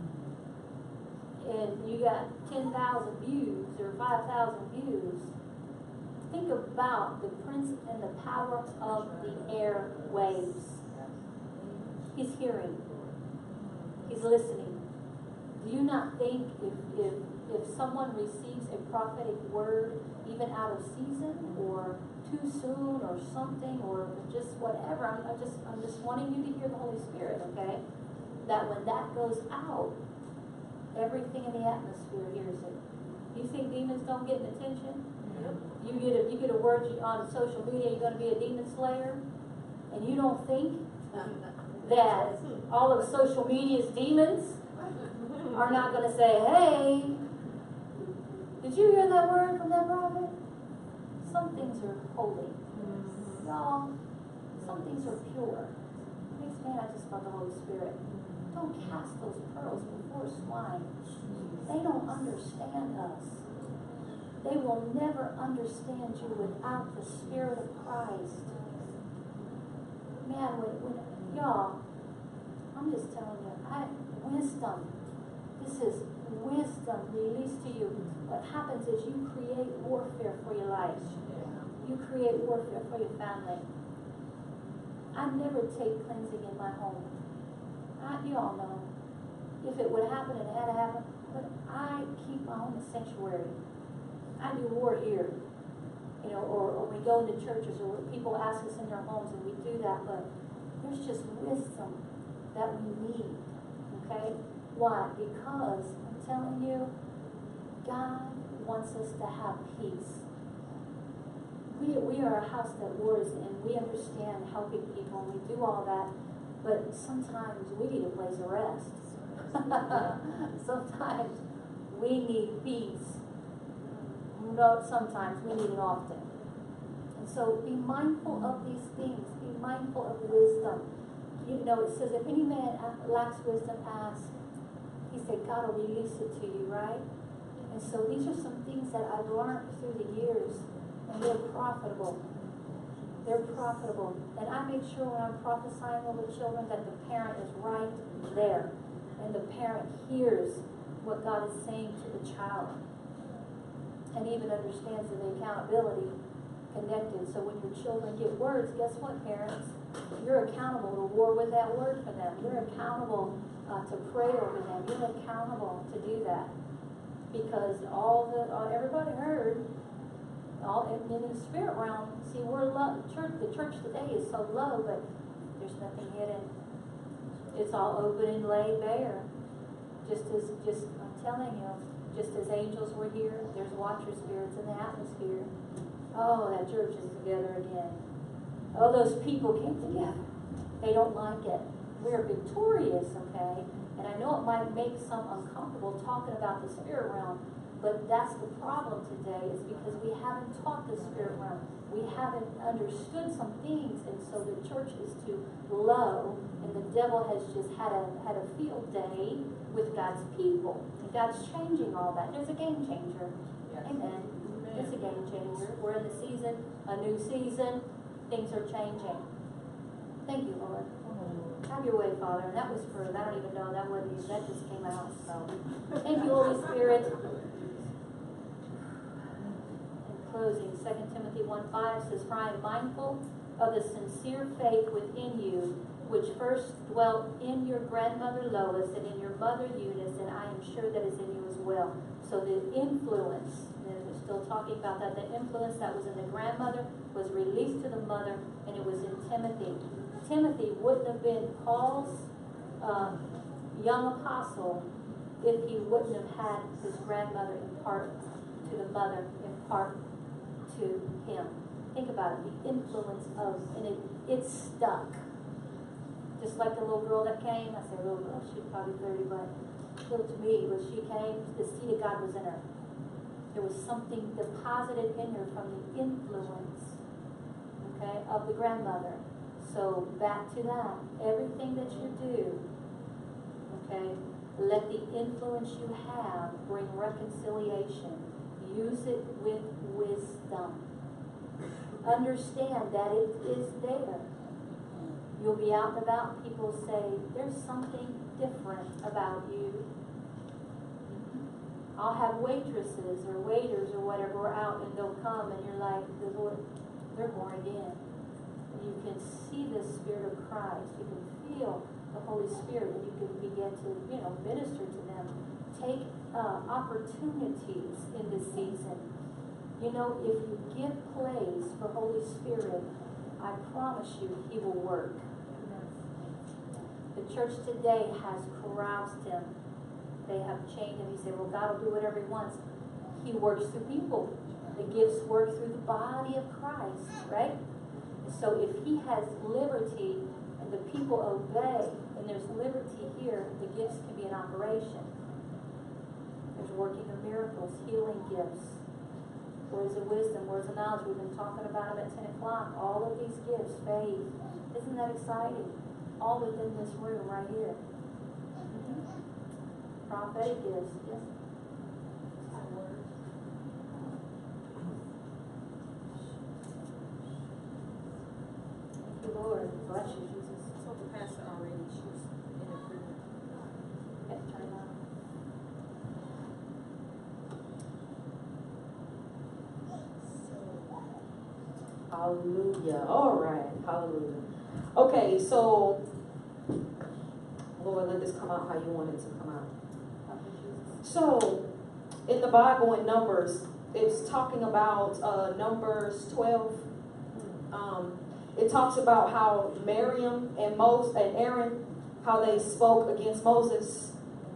and you got ten thousand views or five thousand views, think about the prince and the power of the airwaves. He's hearing. He's listening. Do you not think if, if, if someone receives a prophetic word, even out of season, or too soon, or something, or just whatever, I'm, I'm just I'm just wanting you to hear the Holy Spirit, okay? That when that goes out, everything in the atmosphere hears it. You think demons don't get attention? Yep. You get a you get a word on social media, you're going to be a demon slayer, and you don't think that all of social media's demons are not going to say, hey, did you hear that word from that prophet? Some things are holy. Y'all, some things are pure. Makes man, I just felt the Holy Spirit. Don't cast those pearls before swine. They don't understand us. They will never understand you without the Spirit of Christ. Man, when, when y'all, I'm just telling you, I, wisdom. This is wisdom released to you. What happens is you create warfare for your life. You create warfare for your family. I never take cleansing in my home. I, you all know. If it would happen, it had to happen. But I keep my home a sanctuary. I do war here. You know, or, or we go into churches, or people ask us in their homes, and we do that. But there's just wisdom that we need. Okay? Why? Because I'm telling you, God wants us to have peace. We, we are a house that wars, and we understand helping people, and we do all that, but sometimes we need a place of rest. Sometimes we need peace. No, sometimes we need it often. And so be mindful of these things. Be mindful of wisdom. You know, it says, if any man lacks wisdom, ask. He said, God will release it to you, right? And so these are some things that I've learned through the years, and they're profitable. They're profitable. And I make sure when I'm prophesying over children that the parent is right there, and the parent hears what God is saying to the child, and even understands the accountability connected. So when your children get words, guess what, parents? You're accountable to war with that word for them. You're accountable uh, to pray over them. You're accountable to do that. Because all the, uh, everybody heard, all in, in the spirit realm, see, we're low. Church, the church today is so low, but there's nothing hidden. It's all open and laid bare. Just as, just, I'm telling you, just as angels were here, there's watcher spirits in the atmosphere. Oh, that church is together again. Oh, those people came together. They don't like it. We're victorious, okay? And I know it might make some uncomfortable talking about the spirit realm, But that's the problem today, is because we haven't taught the spirit realm. We haven't understood some things, and so the church is too low, and the devil has just had a had a field day with God's people. And God's changing all that. There's a game changer. Yes. Amen. It's a game changer. We're in the season, a new season. Things are changing. Thank you, Lord. Have your way, Father. And that was for, I don't even know, that wasn't, that just came out. So, thank you, Holy Spirit. Closing, Second Timothy one five says, "For I am mindful of the sincere faith within you, which first dwelt in your grandmother Lois and in your mother Eunice, and I am sure that is in you as well." So the influence, and we're still talking about that, the influence that was in the grandmother was released to the mother, and it was in Timothy. Timothy wouldn't have been Paul's uh, young apostle if he wouldn't have had his grandmother impart to the mother, impart to him. Think about it, the influence of, and it, it stuck. Just like the little girl that came, I say little girl, she was probably thirty, but little to me, when she came, the seed of God was in her. There was something deposited in her from the influence, okay, of the grandmother. So back to that, everything that you do, okay, let the influence you have bring reconciliation. Use it with wisdom. Understand that it is there. You'll be out and about, people say, "There's something different about you." I'll have waitresses or waiters or whatever out, and they'll come, and you're like, the Lord, they're born again. And you can see the Spirit of Christ. You can feel the Holy Spirit, and you can begin to, you know, minister to them. Take uh, opportunities in this season. You know, if you give place for Holy Spirit, I promise you, He will work. The church today has caroused Him. They have chained Him. You say, well, God will do whatever He wants. He works through people. The gifts work through the body of Christ, right? So if He has liberty and the people obey, and there's liberty here, the gifts can be in operation. There's working of miracles, healing gifts, words of wisdom, words of knowledge. We've been talking about them at ten o'clock. All of these gifts, faith. Isn't that exciting? All within this room right here. Mm-hmm. Prophetic gifts. Yes. Thank you, Lord. Bless you, Jesus. So the pastor already, she's in agreement. Yes, turn it on. Hallelujah. All right. Hallelujah. Okay, so, Lord, let this come out how you want it to come out. So, in the Bible, in Numbers, it's talking about uh, Numbers twelve. Um, it talks about how Miriam and Moses and Aaron, how they spoke against Moses.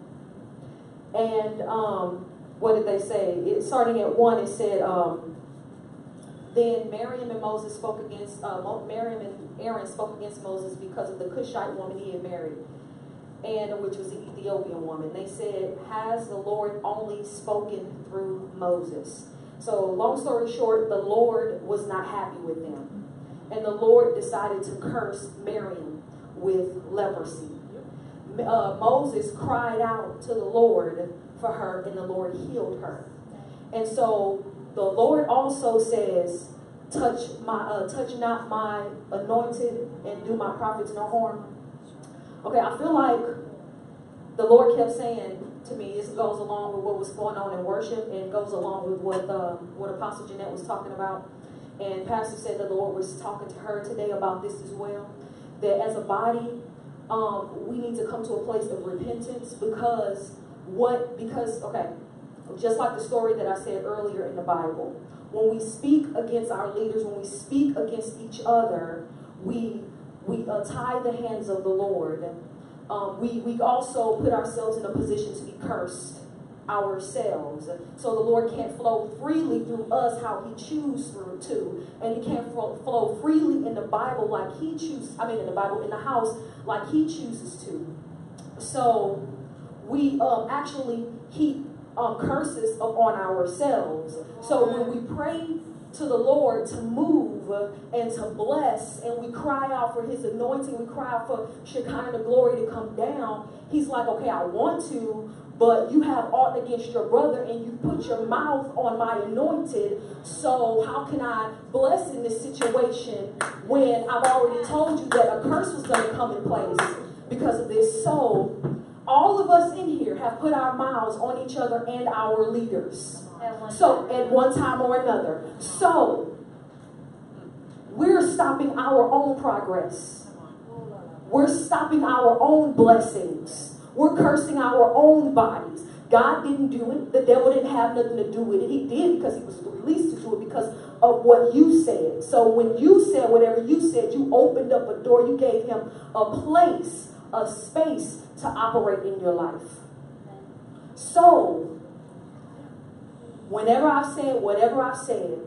And um, what did they say? It, starting at one, it said, um, then Miriam and Moses spoke against, uh, Miriam and Aaron spoke against Moses because of the Cushite woman he had married, and which was the Ethiopian woman. They said, has the Lord only spoken through Moses? So long story short, the Lord was not happy with them. And the Lord decided to curse Miriam with leprosy. Uh, Moses cried out to the Lord for her, and the Lord healed her. And so the Lord also says, touch my, uh, touch not my anointed and do my prophets no harm. Okay, I feel like the Lord kept saying to me, this goes along with what was going on in worship, and goes along with what uh, what Apostle Jeanette was talking about. And Pastor said the Lord was talking to her today about this as well. That as a body, um, we need to come to a place of repentance because what, because, okay, just like the story that I said earlier in the Bible, when we speak against our leaders, when we speak against each other, we we uh, tie the hands of the Lord. Um, we, we also put ourselves in a position to be cursed ourselves. So the Lord can't flow freely through us how He chooses through to. And He can't flow, flow freely in the Bible like He chooses, I mean in the Bible, in the house like He chooses to. So we um, actually keep um, curses upon ourselves. So when we pray to the Lord to move and to bless, and we cry out for his anointing, we cry out for Shekinah glory to come down, he's like, okay, I want to, but you have aught against your brother and you put your mouth on my anointed, so how can I bless in this situation when I've already told you that a curse was going to come in place because of this? So all of us in here have put our mouths on each other and our leaders. So, at one time or another. So, we're stopping our own progress. We're stopping our own blessings. We're cursing our own bodies. God didn't do it. The devil didn't have nothing to do with it. He did because he was released to do it because of what you said. So, when you said whatever you said, you opened up a door. You gave him a place, a space to operate in your life. So, whenever I've said whatever I've said,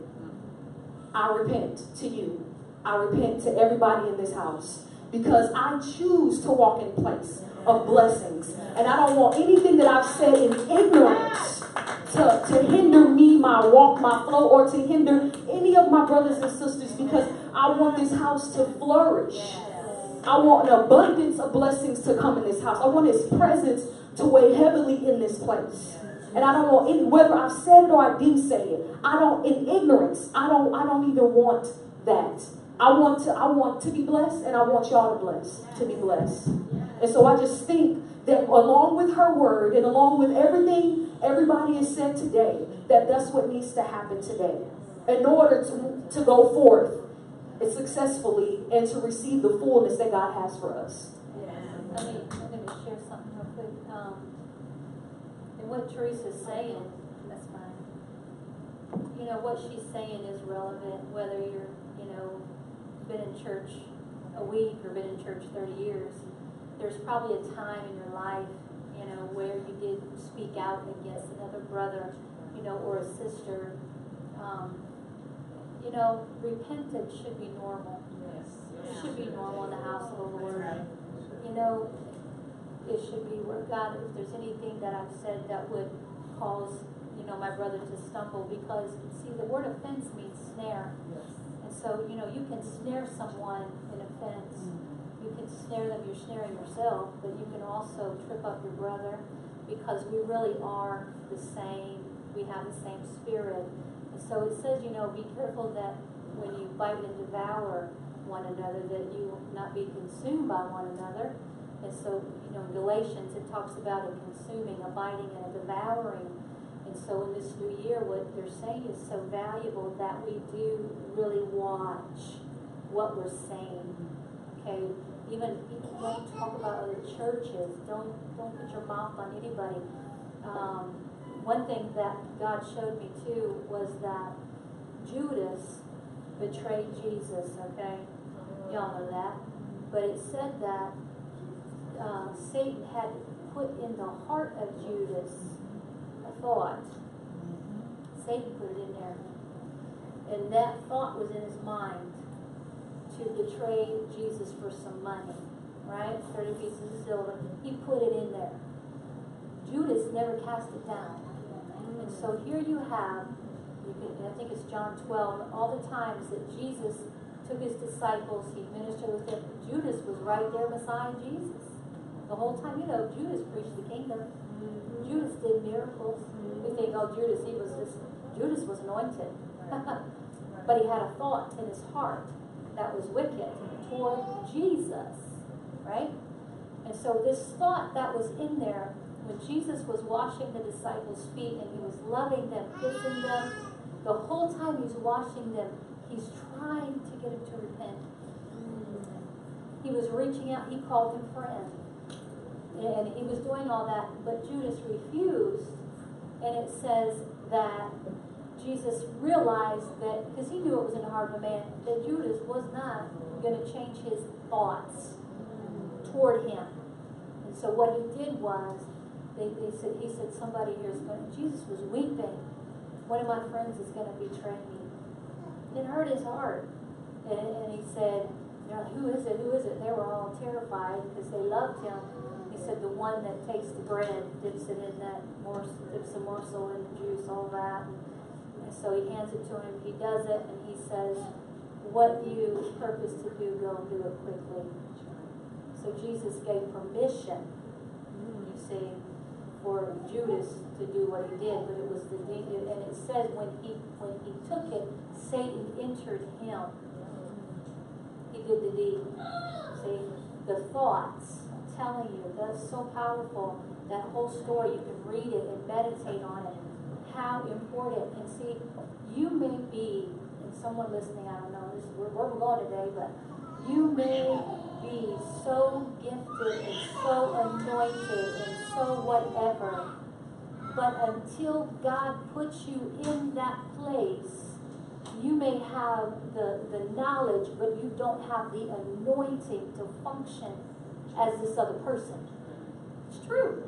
I repent to you. I repent to everybody in this house because I choose to walk in place of blessings. And I don't want anything that I've said in ignorance to, to hinder me, my walk, my flow, or to hinder any of my brothers and sisters, because I want this house to flourish. I want an abundance of blessings to come in this house. I want his presence to weigh heavily in this place. And I don't want any, whether I've said it or I didn't say it, I don't, in ignorance, I don't, I don't even want that. I want to, I want to be blessed, and I want y'all to bless, to be blessed. And so I just think that along with her word and along with everything everybody has said today, that that's what needs to happen today in order to, to go forth successfully and to receive the fullness that God has for us. Let me, let me share something real quick. Um, and what Teresa's saying, that's fine. You know, what she's saying is relevant, whether you're, you know, been in church a week or been in church thirty years. There's probably a time in your life, you know, where you did speak out against another brother, you know, or a sister. Um, you know, repentance should be normal. It should be normal in the house of the Lord. You know, it should be where God, if there's anything that I've said that would cause, you know, my brother to stumble, because, see, the word offense means snare. And so, you know, you can snare someone in offense. You can snare them, you're snaring yourself, but you can also trip up your brother, because we really are the same. We have the same spirit. And so it says, you know, be careful that when you bite and devour one another, that you will not be consumed by one another. And so, you know, in Galatians, it talks about a consuming, a biting, and a devouring. And so in this new year, what they're saying is so valuable that we do really watch what we're saying. Okay? Even, even don't talk about other churches. Don't, don't put your mouth on anybody. Um, one thing that God showed me too was that Judas betrayed Jesus, okay? Y'all know that. But it said that uh, Satan had put in the heart of Judas a thought. Satan put it in there. And that thought was in his mind to betray Jesus for some money, right? thirty pieces of silver. He put it in there. Judas never cast it down. And so here you have, you can, I think it's John twelve, all the times that Jesus took his disciples, he ministered with them. Judas was right there beside Jesus. The whole time, you know, Judas preached the kingdom. Mm-hmm. Judas did miracles. Mm-hmm. We think, oh, Judas, he was just, Judas was anointed. Right. But he had a thought in his heart that was wicked toward Jesus, right? And so this thought that was in there, when Jesus was washing the disciples' feet and he was loving them, kissing them, the whole time he's washing them, he's trying to get them to repent. He was reaching out, he called him friend. And he was doing all that, but Judas refused. And it says that Jesus realized that, because he knew it was in the heart of a man, that Judas was not going to change his thoughts toward him. And so what he did was, they, they said, he said, somebody here is going to, Jesus was weeping. One of my friends is going to betray me. It hurt his heart. And, and he said, They're like, who is it? Who is it? They were all terrified because they loved him. He said, the one that takes the bread, dips it in that morsel, dips a morsel in the juice, all that. And so he hands it to him. He does it, and he says, what you purpose to do, go and do it quickly. So Jesus gave permission, you see, for Judas to do what he did, but it was the demon. And it says when he when he took it, Satan entered him. He did the deed. See, the thoughts, I'm telling you, that's so powerful. That whole story, you can read it and meditate on it. How important. And see, you may be, and someone listening, I don't know, this is where we're going today, but you may be so gifted and so anointed and so whatever, but until God puts you in that place, you may have the, the knowledge, but you don't have the anointing to function as this other person. It's true.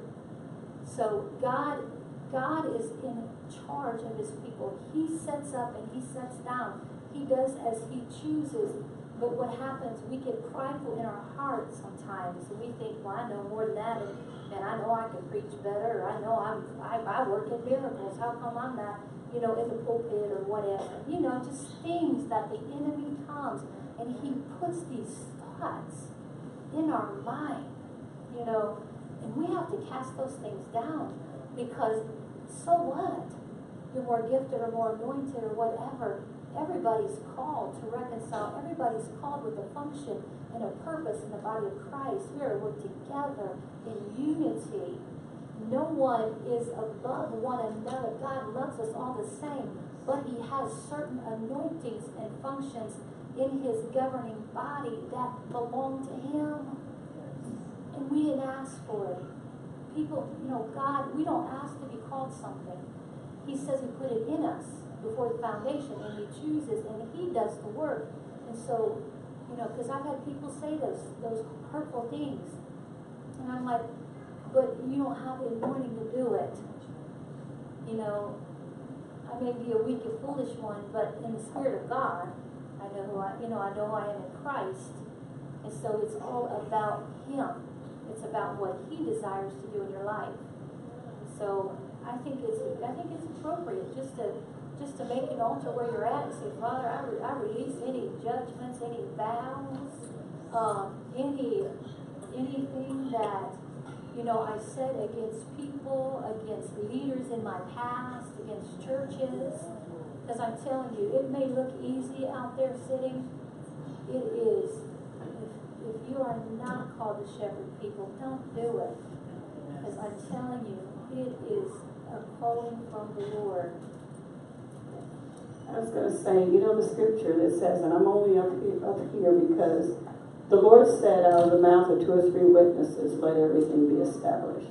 So God, God is in charge of his people. He sets up and he sets down. He does as he chooses. But what happens, we get prideful in our hearts sometimes, and we think, well, I know more than that, and, and I know I can preach better, or I know I'm, I, I work in miracles. How come I'm not, you know, in the pulpit or whatever? You know, just things that the enemy comes, and he puts these thoughts in our mind, you know, and we have to cast those things down, because so what? You're more gifted or more anointed or whatever. Everybody's called to reconcile. Everybody's called with a function and a purpose in the body of Christ. We are working together in unity. No one is above one another. God loves us all the same, but he has certain anointings and functions in his governing body that belong to him. And we didn't ask for it. People, you know, God, we don't ask to be called something. He says he put it in us before the foundation, and he chooses, and he does the work. And so, you know, because I've had people say those those hurtful things, and I'm like, but you don't have the anointing to do it. You know, I may be a weak and foolish one, but in the Spirit of God, I know who I, you know, I know who I am in Christ, and so it's all about him. It's about what he desires to do in your life. So I think it's I think it's appropriate just to. Just to make an altar where you're at and say, Father, I, re I release any judgments, any vows, uh, any anything that, you know, I said against people, against leaders in my past, against churches. Because I'm telling you, it may look easy out there sitting. It is. If, if you are not called to shepherd people, don't do it. Because I'm telling you, it is a calling from the Lord. I was going to say, you know the scripture that says, and I'm only up here, up here because the Lord said out of the mouth of two or three witnesses, let everything be established.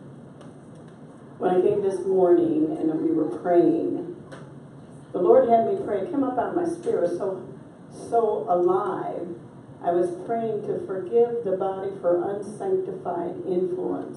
When I came this morning and we were praying, the Lord had me pray. It came up out of my spirit so, so alive. I was praying to forgive the body for unsanctified influence.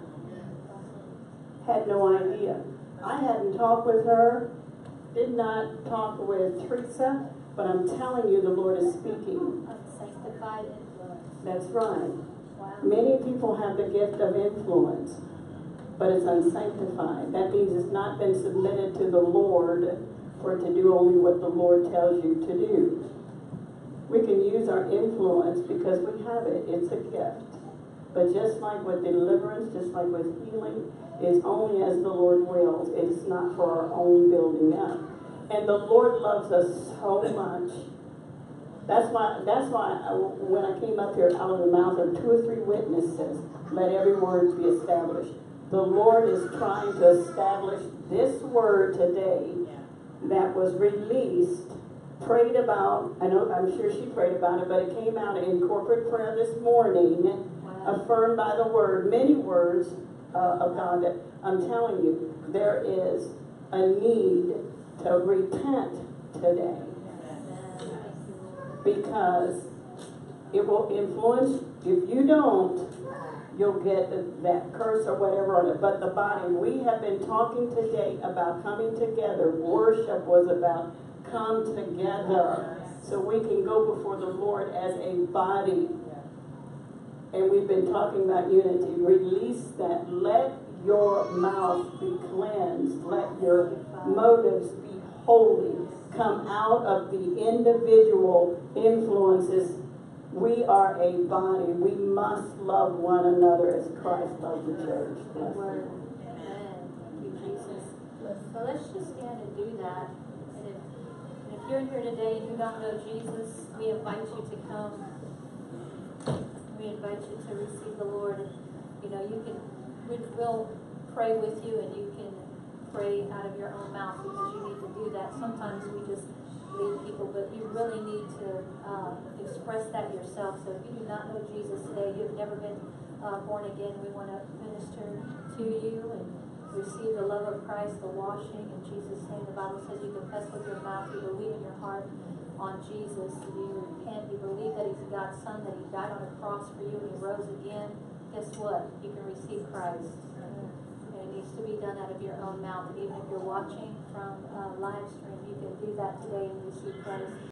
Had no idea. I hadn't talked with her. Did not talk with Teresa, but I'm telling you the Lord is speaking. Unsanctified influence. That's right. Wow. Many people have the gift of influence, but it's unsanctified. That means it's not been submitted to the Lord for it to do only what the Lord tells you to do. We can use our influence because we have it. It's a gift. But just like with deliverance, just like with healing, it's only as the Lord wills. It's not for our own building up. And the Lord loves us so much. That's why, that's why I, when I came up here, out of the mouth of two or three witnesses, let every word be established. The Lord is trying to establish this word today that was released, prayed about. I know, I'm sure she prayed about it, but it came out in corporate prayer this morning, wow. Affirmed by the word, many words uh, of God. That I'm telling you, there is a need to repent today, because it will influence. If you don't, you'll get that curse or whatever on it. But the body, we have been talking today about coming together. Worship was about come together. so we can go before the Lord as a body. And we've been talking about unity. Release that. Let your mouth be cleansed. Let your motives be holy. Come out of the individual influences. We are a body. We must love one another as Christ loved the church. Good word. Amen. Thank you, Jesus. So let's just stand and do that. And if, and if you're here today and you don't know Jesus, we invite you to come. We invite you to receive the Lord. You know, you can, we will pray with you, and you can pray out of your own mouth because you need to do that. Sometimes we just lead people, but you really need to uh, express that yourself. So if you do not know Jesus today, you've never been uh, born again, we want to minister to you and receive the love of Christ, the washing in Jesus' name. The Bible says you confess with your mouth, you believe in your heart on Jesus, you repent, you believe that He's God's Son, that He died on a cross for you and He rose again. Guess what? You can receive Christ. And it needs to be done out of your own mouth. And even if you're watching from uh, live stream, you can do that today and receive Christ.